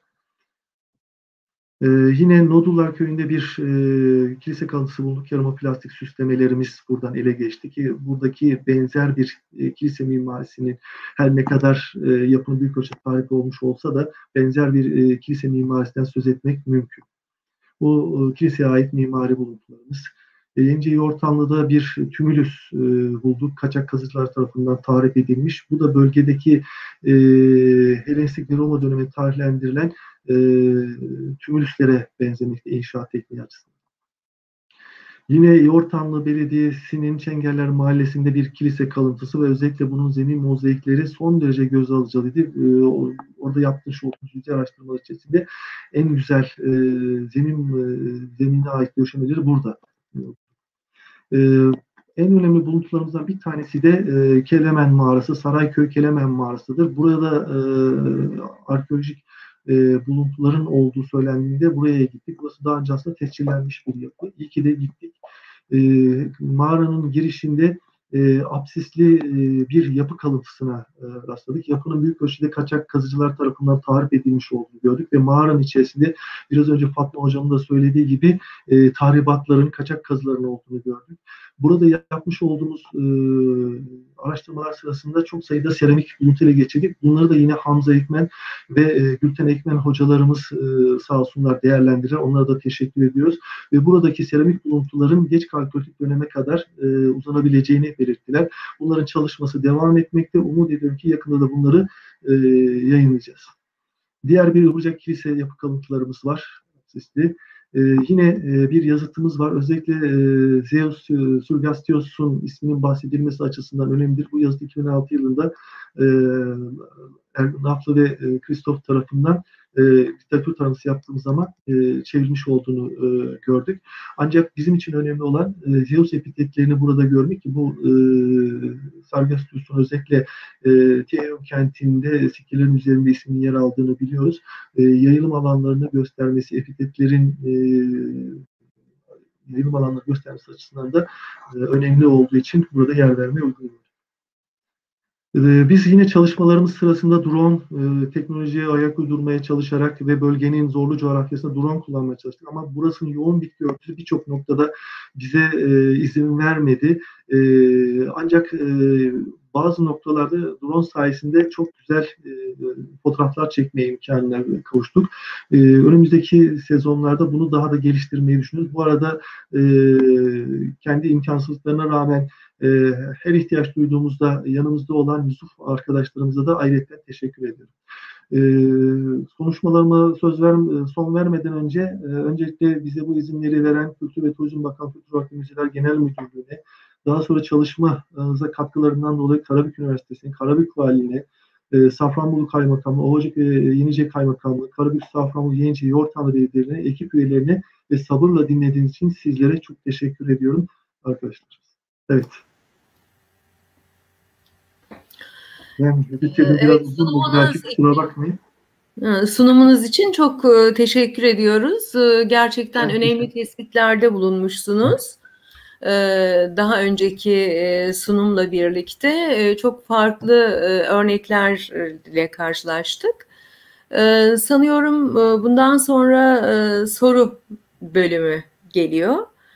Ee, yine Nodullar Köyü'nde bir e, kilise kalıntısı bulduk. Yarımaplastik süslemelerimiz buradan ele geçti ki buradaki benzer bir e, kilise mimarisinin her ne kadar e, yapının büyük ölçüde tarih olmuş olsa da benzer bir e, kilise mimarisinden söz etmek mümkün. Bu e, kiliseye ait mimari buluntularımız. E, Yenice Yortanlı'da bir tümülüs e, bulduk. Kaçak kazıcılar tarafından tarif edilmiş. Bu da bölgedeki e, Helenistik ve Roma döneminde tarihlendirilen e, tümülüslere benzemekte inşaat tekniği açısından. Yine Yortanlı Belediyesi'nin Çengeller Mahallesi'nde bir kilise kalıntısı ve özellikle bunun zemin mozaikleri son derece göz alıcılıydı. Ee, orada yapmış olduğumuz yüzey araştırmalar içerisinde en güzel e, zemin e, zemine ait döşemeleri burada. Ee, en önemli buluntularımızdan bir tanesi de e, Kelemen Mağarası, Sarayköy Kelemen Mağarası'dır. Burada e, arkeolojik e, buluntuların olduğu söylendiğinde buraya gittik. Burası daha önce aslında tescillenmiş bir yapı. İyi ki de gittik. E, mağaranın girişinde e, apsisli e, bir yapı kalıntısına e, rastladık. Yapının büyük ölçüde kaçak kazıcılar tarafından tarif edilmiş olduğunu gördük ve mağaranın içerisinde biraz önce Fatma Hocam'ın da söylediği gibi e, tahribatların, kaçak kazıların olduğunu gördük. Burada yapmış olduğumuz e, araştırmalar sırasında çok sayıda seramik buluntu geçirdik. Bunları da yine Hamza Ekmen ve e, Gülten Ekmen hocalarımız e, sağ olsunlar değerlendirir. Onlara da teşekkür ediyoruz. Ve buradaki seramik buluntuların geç kalkolitik döneme kadar e, uzanabileceğini belirttiler. Bunların çalışması devam etmekte. Umut ediyorum ki yakında da bunları e, yayınlayacağız. Diğer bir Ilıcak Kilise yapı kalıntılarımız var. Sisli. Ee, yine e, bir yazıtımız var. Özellikle e, Zeus e, Surgastios'un isminin bahsedilmesi açısından önemlidir. Bu yazıt iki bin altı yılında e, Naflı ve e, Kristof tarafından e, literatür tanısı yaptığımız zaman e, çevirmiş olduğunu e, gördük. Ancak bizim için önemli olan e, Zeus epitetlerini burada görmek ki bu e, Sargastius'un özellikle e, Tieon kentinde sikkelerin üzerinde isminin yer aldığını biliyoruz. E, yayılım alanlarını göstermesi, epitetlerin e, yayılım alanlarını göstermesi açısından da e, önemli olduğu için burada yer vermeye uygun. Biz yine çalışmalarımız sırasında drone e, teknolojiye ayak uydurmaya çalışarak ve bölgenin zorlu coğrafyasında drone kullanmaya çalıştık. Ama burasının yoğun bitki örtüsü birçok noktada bize e, izin vermedi. E, ancak e, bazı noktalarda drone sayesinde çok güzel e, fotoğraflar çekmeye imkanına kavuştuk. E, önümüzdeki sezonlarda bunu daha da geliştirmeyi düşünüyoruz. Bu arada e, kendi imkansızlıklarına rağmen e, her ihtiyaç duyduğumuzda yanımızda olan Yusuf arkadaşlarımıza da ayrıca teşekkür ediyorum. E, konuşmalarıma söz ver, son vermeden önce e, öncelikle bize bu izinleri veren Kültür ve Turizm Bakanlığı Kültür Vakfı Müzeler Genel Müdürlüğü'ne, daha sonra çalışmamıza katkılarından dolayı Karabük Üniversitesi'nin, Karabük Valiliğine, e, Safranbolu Kaymakamlığı, Ovacık ve Yenice Kaymakamlığı, Karabük, Safranbolu, Yenice, Yortanlı Belediyelerine, ekip üyelerine ve sabırla dinlediğiniz için sizlere çok teşekkür ediyorum arkadaşlar. Evet. Ben bitirdim, biraz evet, uzun oldu belki, kusura bakmayın. Sunumunuz için çok teşekkür ediyoruz. Gerçekten evet, önemli güzel tespitlerde bulunmuşsunuz. Daha önceki sunumla birlikte çok farklı örneklerle karşılaştık. Sanıyorum bundan sonra soru bölümü geliyor.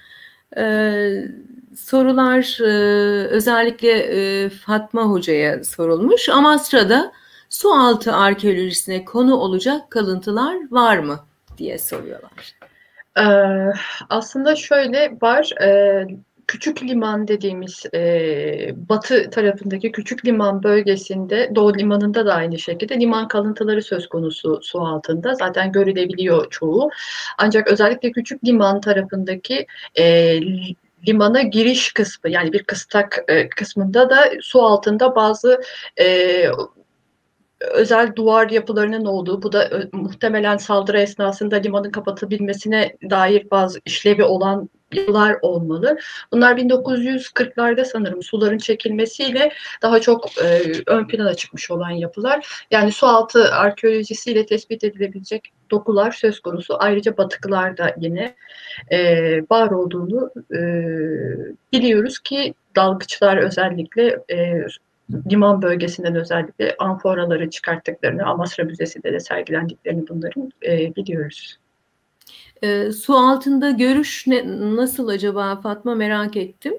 Sorular özellikle Fatma Hoca'ya sorulmuş. Amasra'da su altı arkeolojisine konu olacak kalıntılar var mı diye soruyorlar. Ee, aslında şöyle var, e, Küçük Liman dediğimiz e, batı tarafındaki Küçük Liman bölgesinde, Doğu Limanı'nda da aynı şekilde liman kalıntıları söz konusu su altında. Zaten görülebiliyor çoğu. Ancak özellikle Küçük Liman tarafındaki e, limana giriş kısmı, yani bir kıstak e, kısmında da su altında bazı e, özel duvar yapılarının olduğu, bu da ö, muhtemelen saldırı esnasında limanın kapatılabilmesine dair bazı işlevi olan yapılar olmalı. Bunlar bin dokuz yüz kırklarda sanırım suların çekilmesiyle daha çok e, ön plana çıkmış olan yapılar. Yani sualtı arkeolojisiyle tespit edilebilecek dokular söz konusu. Ayrıca batıklarda yine e, var olduğunu e, biliyoruz ki dalgıçlar özellikle e, liman bölgesinden özellikle amforaları çıkarttıklarını, Amasra Müzesi'nde de sergilendiklerini bunların e, biliyoruz. E, su altında görüş ne, nasıl acaba Fatma, merak ettim.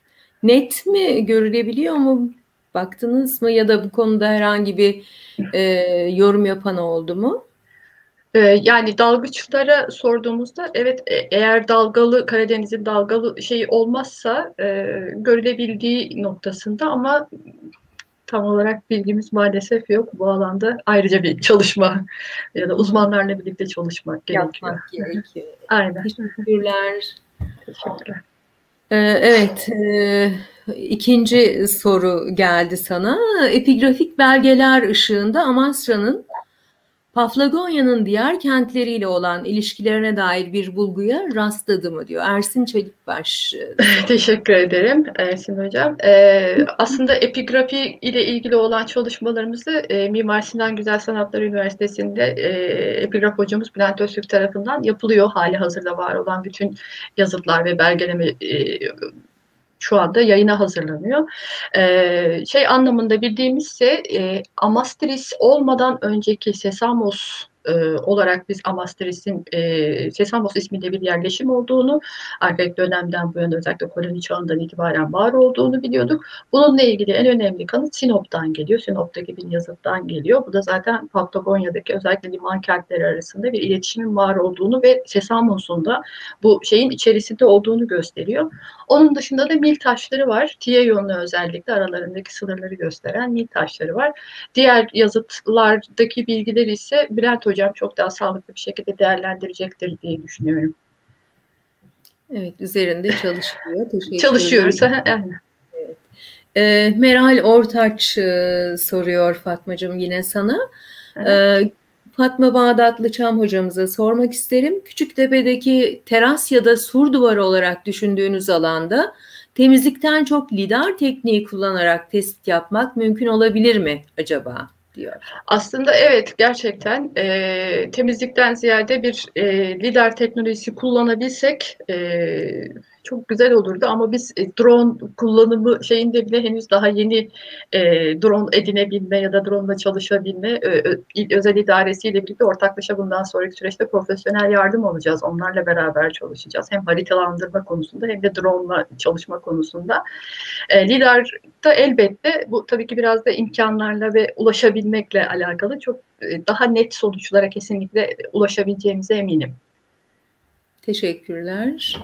Net mi görülebiliyor mu? Baktınız mı ya da bu konuda herhangi bir e, yorum yapan oldu mu? E, yani dalgıçlara sorduğumuzda evet e, eğer dalgalı Karadeniz'in dalgalı şeyi olmazsa e, görülebildiği noktasında ama tam olarak bilgimiz maalesef yok. Bu alanda ayrıca bir çalışma ya da uzmanlarla birlikte çalışmak gerekiyor. Yapmak gerekiyor. Aynen. Teşekkürler. Teşekkürler. Ee, evet, e, ikinci soru geldi sana. Epigrafik belgeler ışığında Amasra'nın Paflagonya'nın diğer kentleriyle olan ilişkilerine dair bir bulguya rastladı mı diyor. Ersin Çelikbaş. Teşekkür ederim Ersin Hocam. Ee, aslında epigrafi ile ilgili olan çalışmalarımızı e, Mimar Sinan Güzel Sanatlar Üniversitesi'nde e, epigraf hocamız Bülent Öztürk tarafından yapılıyor. Hali hazırda var olan bütün yazıtlar ve belgeleme e, şu anda yayına hazırlanıyor. Ee, şey anlamında bildiğimizse e, Amastris olmadan önceki Sesamos e, olarak biz Amastris'in e, Sesamos isminde bir yerleşim olduğunu, arkeolojik dönemden bu yana özellikle koloni çağından itibaren var olduğunu biliyorduk. Bununla ilgili en önemli kanıt Sinop'tan geliyor. Sinop'taki bir yazıttan geliyor. Bu da zaten Paflagonya'daki özellikle liman kentleri arasında bir iletişimin var olduğunu ve Sesamos'un da bu şeyin içerisinde olduğunu gösteriyor. Onun dışında da mil taşları var. Tieyon'la özellikle aralarındaki sınırları gösteren mil taşları var. Diğer yazıtlardaki bilgileri ise Bülent Hocam çok daha sağlıklı bir şekilde değerlendirecektir diye düşünüyorum. Evet, üzerinde çalışıyor. Teşekkür Çalışıyoruz. Evet. E, Meral Ortaç e, soruyor Fatmacığım yine sana. Evet. E, Fatma Bağdatlıçam hocamıza sormak isterim. Küçüktepe'deki teras ya da sur duvarı olarak düşündüğünüz alanda temizlikten çok lidar tekniği kullanarak tespit yapmak mümkün olabilir mi acaba diyor. Aslında evet, gerçekten e, temizlikten ziyade bir e, lidar teknolojisi kullanabilsek e, çok güzel olurdu ama biz e, drone kullanımı şeyinde bile henüz daha yeni e, drone edinebilme ya da drone ile çalışabilme e, özel idaresiyle birlikte ortaklaşa bundan sonraki süreçte profesyonel yardım alacağız. Onlarla beraber çalışacağız. Hem haritalandırma konusunda hem de drone ile çalışma konusunda. E, lidar da elbette bu tabii ki biraz da imkanlarla ve ulaşabilmekle alakalı çok e, daha net sonuçlara kesinlikle ulaşabileceğimize eminim. Teşekkürler.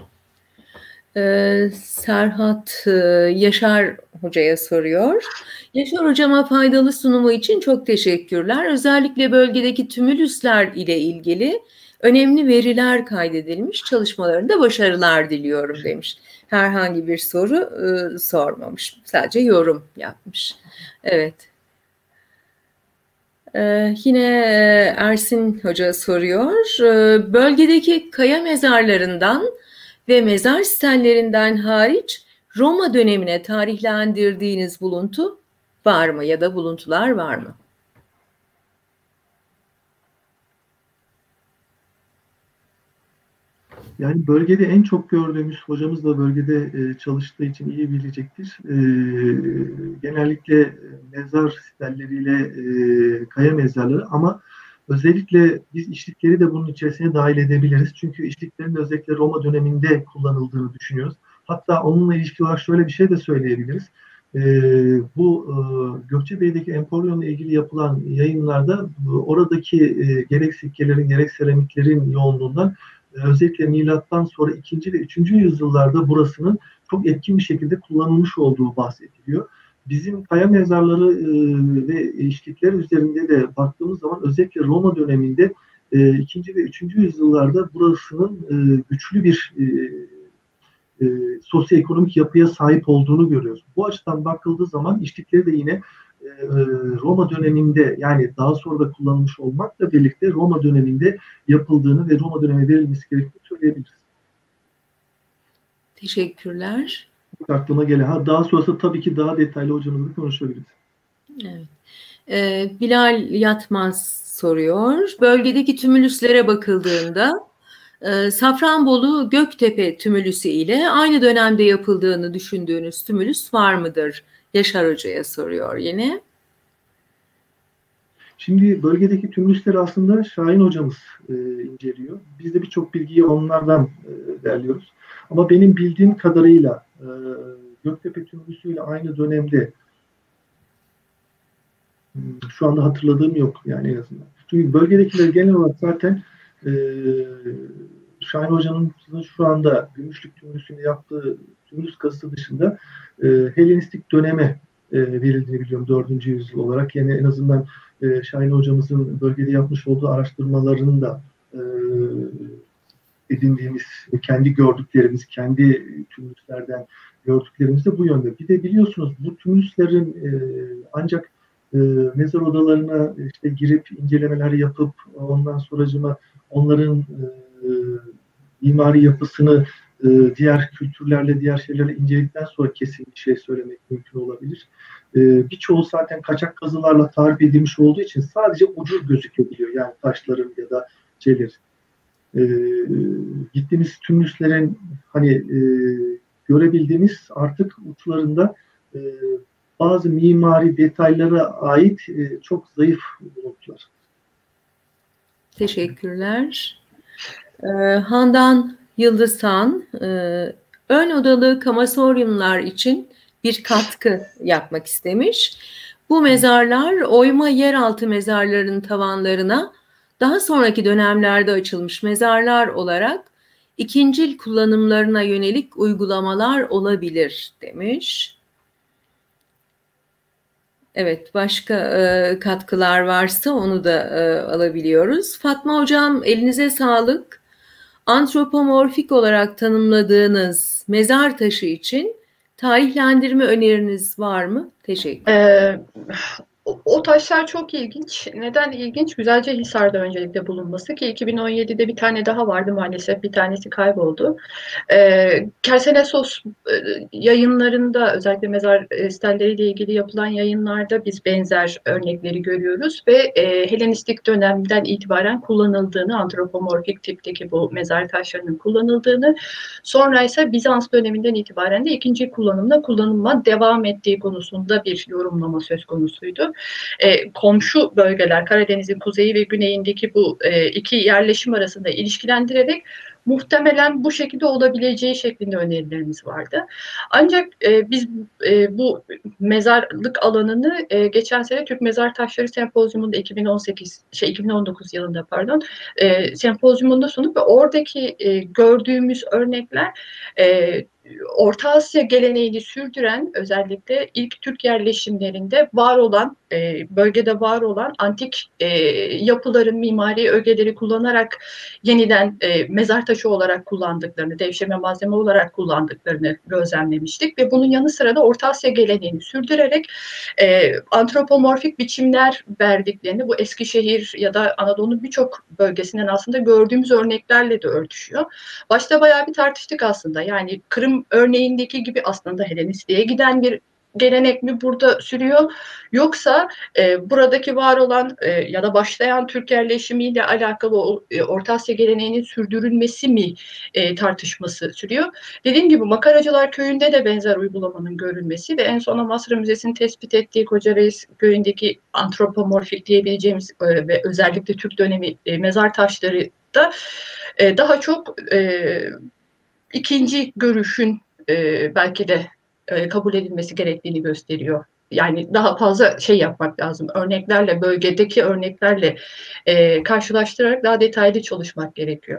Ee, Serhat e, Yaşar Hoca'ya soruyor. Yaşar Hocama faydalı sunumu için çok teşekkürler. Özellikle bölgedeki tümülüsler ile ilgili önemli veriler kaydedilmiş. Çalışmalarında başarılar diliyorum demiş. Herhangi bir soru e, sormamış. Sadece yorum yapmış. Evet. Ee, yine Ersin Hoca soruyor. Ee, bölgedeki kaya mezarlarından ve mezar stenlerinden hariç Roma dönemine tarihlendirdiğiniz buluntu var mı ya da buluntular var mı? Yani bölgede en çok gördüğümüz, hocamız da bölgede e, çalıştığı için iyi bilecektir. E, genellikle mezar stelleriyle e, kaya mezarları ama özellikle biz işlikleri de bunun içerisine dahil edebiliriz. Çünkü işliklerin özellikle Roma döneminde kullanıldığını düşünüyoruz. Hatta onunla ilişki olarak şöyle bir şey de söyleyebiliriz. E, bu e, Gökçebey'deki Emporyon'la ilgili yapılan yayınlarda oradaki e, gerek sikkelerin gerek seramiklerin yoğunluğundan özellikle milattan sonra ikinci ve üçüncü yüzyıllarda burasının çok etkin bir şekilde kullanılmış olduğu bahsediliyor. Bizim kaya mezarları e, ve işlikler üzerinde de baktığımız zaman özellikle Roma döneminde e, ikinci ve üçüncü yüzyıllarda burasının e, güçlü bir e, e, sosyoekonomik yapıya sahip olduğunu görüyoruz. Bu açıdan bakıldığı zaman işlikleri de yine Roma döneminde, yani daha sonra da kullanılmış olmakla birlikte Roma döneminde yapıldığını ve Roma dönemine verilmesi gerektiğini söyleyebiliriz. Teşekkürler. Aklıma gelen. Ha, daha sonrası tabii ki daha detaylı hocamızla konuşabiliriz. Evet. Ee, Bilal Yatmaz soruyor. Bölgedeki tümülüslere bakıldığında e, Safranbolu Göktepe tümülüsü ile aynı dönemde yapıldığını düşündüğünüz tümülüs var mıdır? Yaşar Hoca'ya soruyor yine. Şimdi bölgedeki tümülüsleri aslında Şahin hocamız e, inceliyor. Biz de birçok bilgiyi onlardan e, derliyoruz. Ama benim bildiğim kadarıyla e, Göktepe tümülüsü ile aynı dönemde şu anda hatırladığım yok yani en azından. Çünkü bölgedekiler genel olarak zaten e, Şahin Hoca'nın şu anda Gümüşlük tümülüsünü yaptığı tümülüs kazısı dışında e, Helenistik döneme e, verildiğini biliyorum dördüncü yüzyıl olarak. Yani en azından e, Şahin Hocamızın bölgede yapmış olduğu araştırmalarının da e, edindiğimiz, kendi gördüklerimiz, kendi tümülüslerden gördüklerimiz de bu yönde. Bir de biliyorsunuz bu tümülüslerin e, ancak e, mezar odalarına işte girip incelemeler yapıp ondan sonracıma onların e, mimari yapısını e, diğer kültürlerle, diğer şeylerle inceledikten sonra kesin bir şey söylemek mümkün olabilir. E, birçoğu zaten kaçak kazılarla tarif edilmiş olduğu için sadece ucu gözükebiliyor. Yani taşların ya da şeylerin. E, gittiğimiz tümülüslerin hani e, görebildiğimiz artık uçlarında e, bazı mimari detaylara ait e, çok zayıf buluntular. Teşekkürler. Ee, Handan Yıldızhan, e, ön odalı kamasoryumlar için bir katkı yapmak istemiş. Bu mezarlar oyma yeraltı mezarların tavanlarına daha sonraki dönemlerde açılmış mezarlar olarak ikincil kullanımlarına yönelik uygulamalar olabilir demiş. Evet, başka e, katkılar varsa onu da e, alabiliyoruz. Fatma Hocam, elinize sağlık. Antropomorfik olarak tanımladığınız mezar taşı için tarihlendirme öneriniz var mı? Teşekkür ederim. Ee, O taşlar çok ilginç. Neden ilginç? Güzelcehisar'da öncelikle bulunması ki iki bin on yedide bir tane daha vardı maalesef. Bir tanesi kayboldu. Ee, Kersenesos e, yayınlarında özellikle mezar e, stelleriyle ilgili yapılan yayınlarda biz benzer örnekleri görüyoruz ve e, Helenistik dönemden itibaren kullanıldığını, antropomorfik tipteki bu mezar taşlarının kullanıldığını, sonra ise Bizans döneminden itibaren de ikinci kullanımda kullanılma devam ettiği konusunda bir yorumlama söz konusuydu. E, komşu bölgeler, Karadeniz'in kuzeyi ve güneyindeki bu e, iki yerleşim arasında ilişkilendirerek muhtemelen bu şekilde olabileceği şeklinde önerilerimiz vardı. Ancak e, biz e, bu mezarlık alanını e, geçen sene Türk Mezar Taşları Sempozyumunda iki bin on sekiz şey iki bin on dokuz yılında pardon e, sempozyumunda sunduk ve oradaki e, gördüğümüz örnekler e, Orta Asya geleneğini sürdüren, özellikle ilk Türk yerleşimlerinde var olan, e, bölgede var olan antik e, yapıların mimari ögeleri kullanarak yeniden e, mezar taşı olarak kullandıklarını, devşirme malzeme olarak kullandıklarını gözlemlemiştik ve bunun yanı sıra da Orta Asya geleneğini sürdürerek e, antropomorfik biçimler verdiklerini, bu Eskişehir ya da Anadolu'nun birçok bölgesinden aslında gördüğümüz örneklerle de örtüşüyor. Başta bayağı bir tartıştık aslında. Yani Kırım örneğindeki gibi aslında Helenistliğe giden bir gelenek mi burada sürüyor? Yoksa e, buradaki var olan e, ya da başlayan Türk yerleşimiyle alakalı o e, Orta Asya geleneğinin sürdürülmesi mi e, tartışması sürüyor? Dediğim gibi Makaracılar Köyü'nde de benzer uygulamanın görülmesi ve en son Amasra Müzesi'nin tespit ettiği Kocareis Köyü'ndeki antropomorfik diyebileceğimiz e, ve özellikle Türk dönemi e, mezar taşları da e, daha çok e, ikinci görüşün e, belki de e, kabul edilmesi gerektiğini gösteriyor. Yani daha fazla şey yapmak lazım. Örneklerle, bölgedeki örneklerle e, karşılaştırarak daha detaylı çalışmak gerekiyor.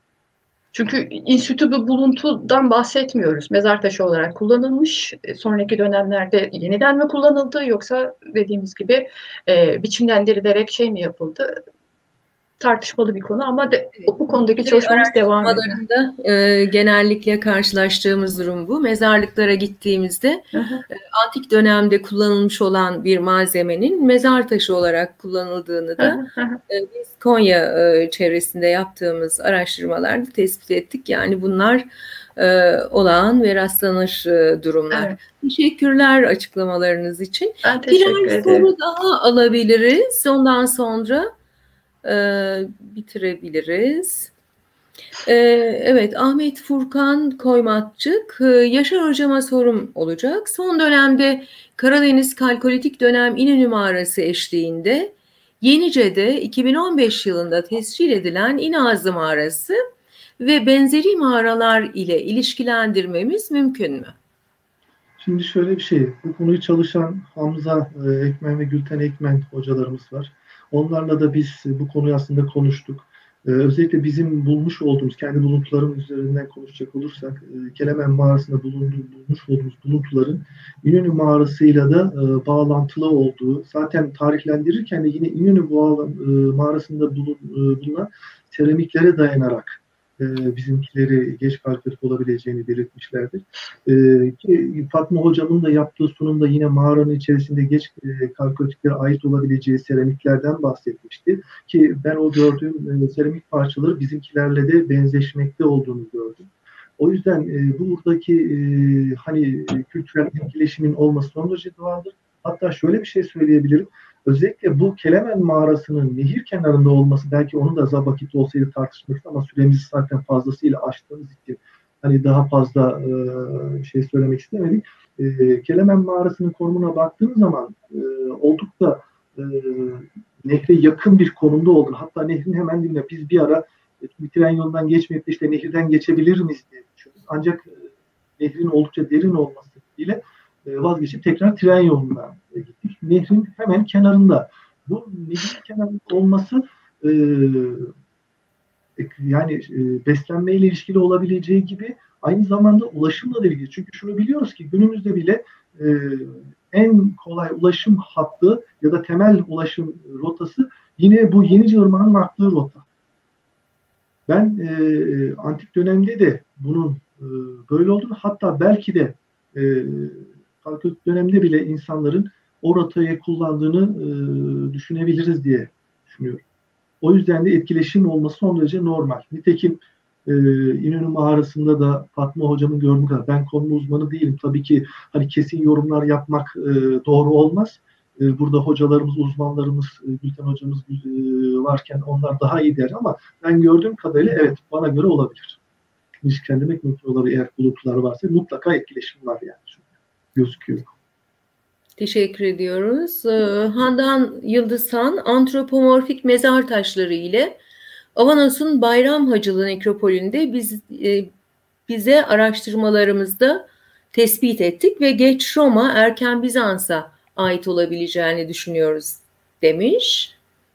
Çünkü institü bir buluntudan bahsetmiyoruz. Mezar taşı olarak kullanılmış. E, sonraki dönemlerde yeniden mi kullanıldı yoksa dediğimiz gibi e, biçimlendirilerek şey mi yapıldı? tartışmalı bir konu ama de, bu konudaki çalışmamız devam ediyor. E, genellikle karşılaştığımız durum bu. Mezarlıklara gittiğimizde hı hı. E, antik dönemde kullanılmış olan bir malzemenin mezar taşı olarak kullanıldığını da hı hı. E, biz Konya e, çevresinde yaptığımız araştırmalarda tespit ettik. Yani bunlar e, olağan ve rastlanır e, durumlar. Evet. Teşekkürler açıklamalarınız için. Ben teşekkür bir ederim. soru daha alabiliriz. Ondan sonra Ee, bitirebiliriz. Ee, evet, Ahmet Furkan Koymatçık. Ee, Yaşar Hocama sorum olacak. Son dönemde Karadeniz Kalkolitik Dönem İnönü Mağarası eşliğinde Yenice'de iki bin on beş yılında tescil edilen İnazlı Mağarası ve benzeri mağaralar ile ilişkilendirmemiz mümkün mü? Şimdi şöyle bir şey, bu konuyu çalışan Hamza Ekmen ve Gülten Ekmen hocalarımız var. Onlarla da biz bu konuyu aslında konuştuk. Ee, özellikle bizim bulmuş olduğumuz, kendi buluntularımız üzerinden konuşacak olursak, e, Kelemen Mağarası'nda bulunduğu, bulmuş olduğumuz buluntuların İnönü Mağarası'yla da e, bağlantılı olduğu, zaten tarihlendirirken de yine İnönü bağlan, e, Mağarası'nda bulun, e, bulunan seramiklere dayanarak e, bizimkileri geç kalkıp olabileceğini belirtmişlerdir. E, ki Fatma Hocam'ın da yaptığı sunumda yine mağaranın içerisinde geç e, kalkolitlere ait olabileceği seramiklerden bahsetmişti. Ki ben o gördüğüm e, seramik parçaları bizimkilerle de benzeşmekte olduğunu gördüm. O yüzden e, buradaki e, hani kültürel etkileşimin olması son derece doğaldır. Hatta şöyle bir şey söyleyebilirim. Özellikle bu Kelemen Mağarası'nın nehir kenarında olması, belki onu da vakit olsaydı tartışmıştık ama süremizi zaten fazlasıyla aştığımız için hani daha fazla e, şey söylemek istemedik. E, Kelemen Mağarası'nın konumuna baktığımız zaman e, oldukça e, nehre yakın bir konumda olduğunu, hatta nehrin hemen dibinde biz bir ara bir tren yolundan geçmeyip de işte nehirden geçebilir miyiz diye düşünüyoruz. Ancak e, nehrin oldukça derin olması ile vazgeçip tekrar tren yoluna gittik. Nehrin hemen kenarında. Bu nehrin kenarında olması e, yani e, beslenmeyle ilişkili olabileceği gibi aynı zamanda ulaşımla da ilgili. Çünkü şunu biliyoruz ki günümüzde bile e, en kolay ulaşım hattı ya da temel ulaşım rotası yine bu Yenice Irmağı'nın aktığı rota. Ben e, antik dönemde de bunun e, böyle olduğunu, hatta belki de e, Kalkolitik dönemde bile insanların o rotayı kullandığını e, düşünebiliriz diye düşünüyorum. O yüzden de etkileşim olması son derece normal. Nitekim e, İnönü Mağarası'nda da Fatma Hocam'ın gördüğü kadar, ben konu uzmanı değilim. Tabii ki hani kesin yorumlar yapmak e, doğru olmaz. E, burada hocalarımız, uzmanlarımız, e, Gülten Hocamız e, varken onlar daha iyi der ama ben gördüğüm kadarıyla evet, bana göre olabilir. İlişkilendirmek mümkün olabilir eğer buluntular varsa. Mutlaka etkileşim var yani. Gözüküyor. Teşekkür ediyoruz. Handan Yıldızhan, antropomorfik mezar taşları ile Avanos'un Bayram Hacılı Nekropolü'nde biz, bize araştırmalarımızda tespit ettik ve geç Roma, erken Bizans'a ait olabileceğini düşünüyoruz demiş.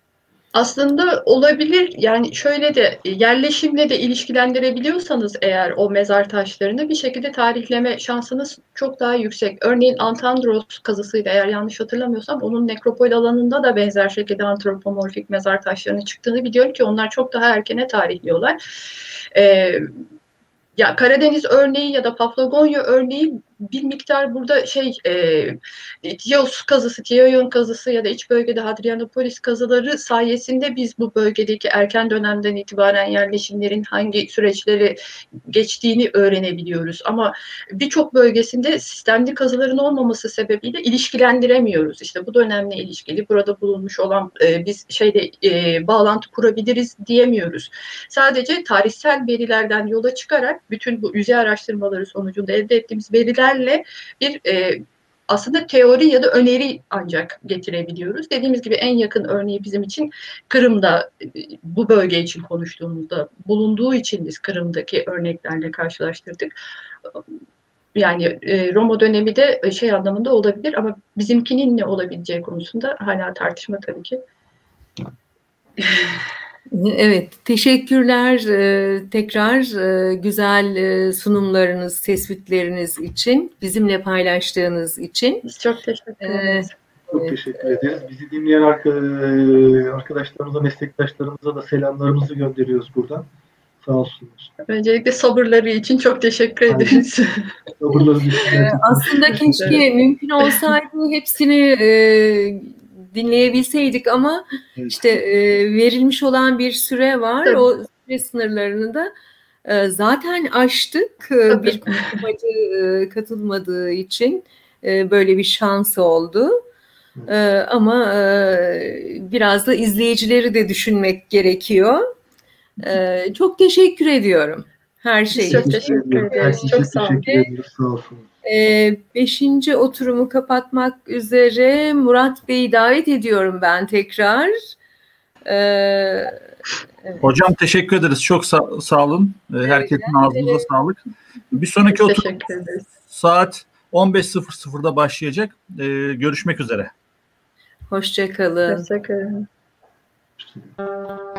Aslında olabilir. Yani şöyle de yerleşimle de ilişkilendirebiliyorsanız eğer o mezar taşlarını bir şekilde tarihleme şansınız çok daha yüksek. Örneğin Antandros kazısıyla, eğer yanlış hatırlamıyorsam, onun nekropol alanında da benzer şekilde antropomorfik mezar taşlarının çıktığını biliyorum ki onlar çok daha erkene tarihliyorlar. Ee, Ya Karadeniz örneği ya da Paphlagonya örneği bir miktar burada şey e, Tios kazısı, Tioyon kazısı ya da iç bölgede Hadrianopolis kazıları sayesinde biz bu bölgedeki erken dönemden itibaren yerleşimlerin hangi süreçleri geçtiğini öğrenebiliyoruz. Ama birçok bölgesinde sistemli kazıların olmaması sebebiyle ilişkilendiremiyoruz. İşte bu dönemle ilişkili burada bulunmuş olan e, biz şeyde e, bağlantı kurabiliriz diyemiyoruz. Sadece tarihsel verilerden yola çıkarak bütün bu yüzey araştırmaları sonucunda elde ettiğimiz verilerle bir e, aslında teori ya da öneri ancak getirebiliyoruz. Dediğimiz gibi en yakın örneği bizim için Kırım'da, bu bölge için konuştuğumuzda bulunduğu için biz Kırım'daki örneklerle karşılaştırdık. Yani e, Roma dönemi de şey anlamında olabilir ama bizimkinin ne olabileceği konusunda hala tartışma tabii ki. Evet, teşekkürler ee, tekrar e, güzel e, sunumlarınız, tespitleriniz için, bizimle paylaştığınız için. Biz çok teşekkür ederiz. Ee, Çok teşekkür ederiz. Bizi dinleyen arkadaşlarımıza, meslektaşlarımıza da selamlarımızı gönderiyoruz buradan. Sağ olsunlar. Öncelikle sabırları için çok teşekkür ederiz. Sabırları ee, aslında keşke mümkün olsaydı hepsini e, dinleyebilseydik ama evet. işte e, verilmiş olan bir süre var. Tabii. O süre sınırlarını da e, zaten aştık. Tabii. Bir konuşmacı e, katılmadığı için e, böyle bir şans oldu. E, ama e, biraz da izleyicileri de düşünmek gerekiyor. E, çok teşekkür ediyorum her şey için. Çok teşekkür ederiz. Çok sağ olun. E, beşinci oturumu kapatmak üzere Murat Bey'i davet ediyorum ben tekrar. E, evet. Hocam teşekkür ederiz. Çok sağ, sağ olun. Evet, herkesin ağzınıza evet. sağlık. Bir sonraki oturum saat on beş sıfır sıfırda başlayacak. E, görüşmek üzere. Hoşça kalın. Hoşça kalın.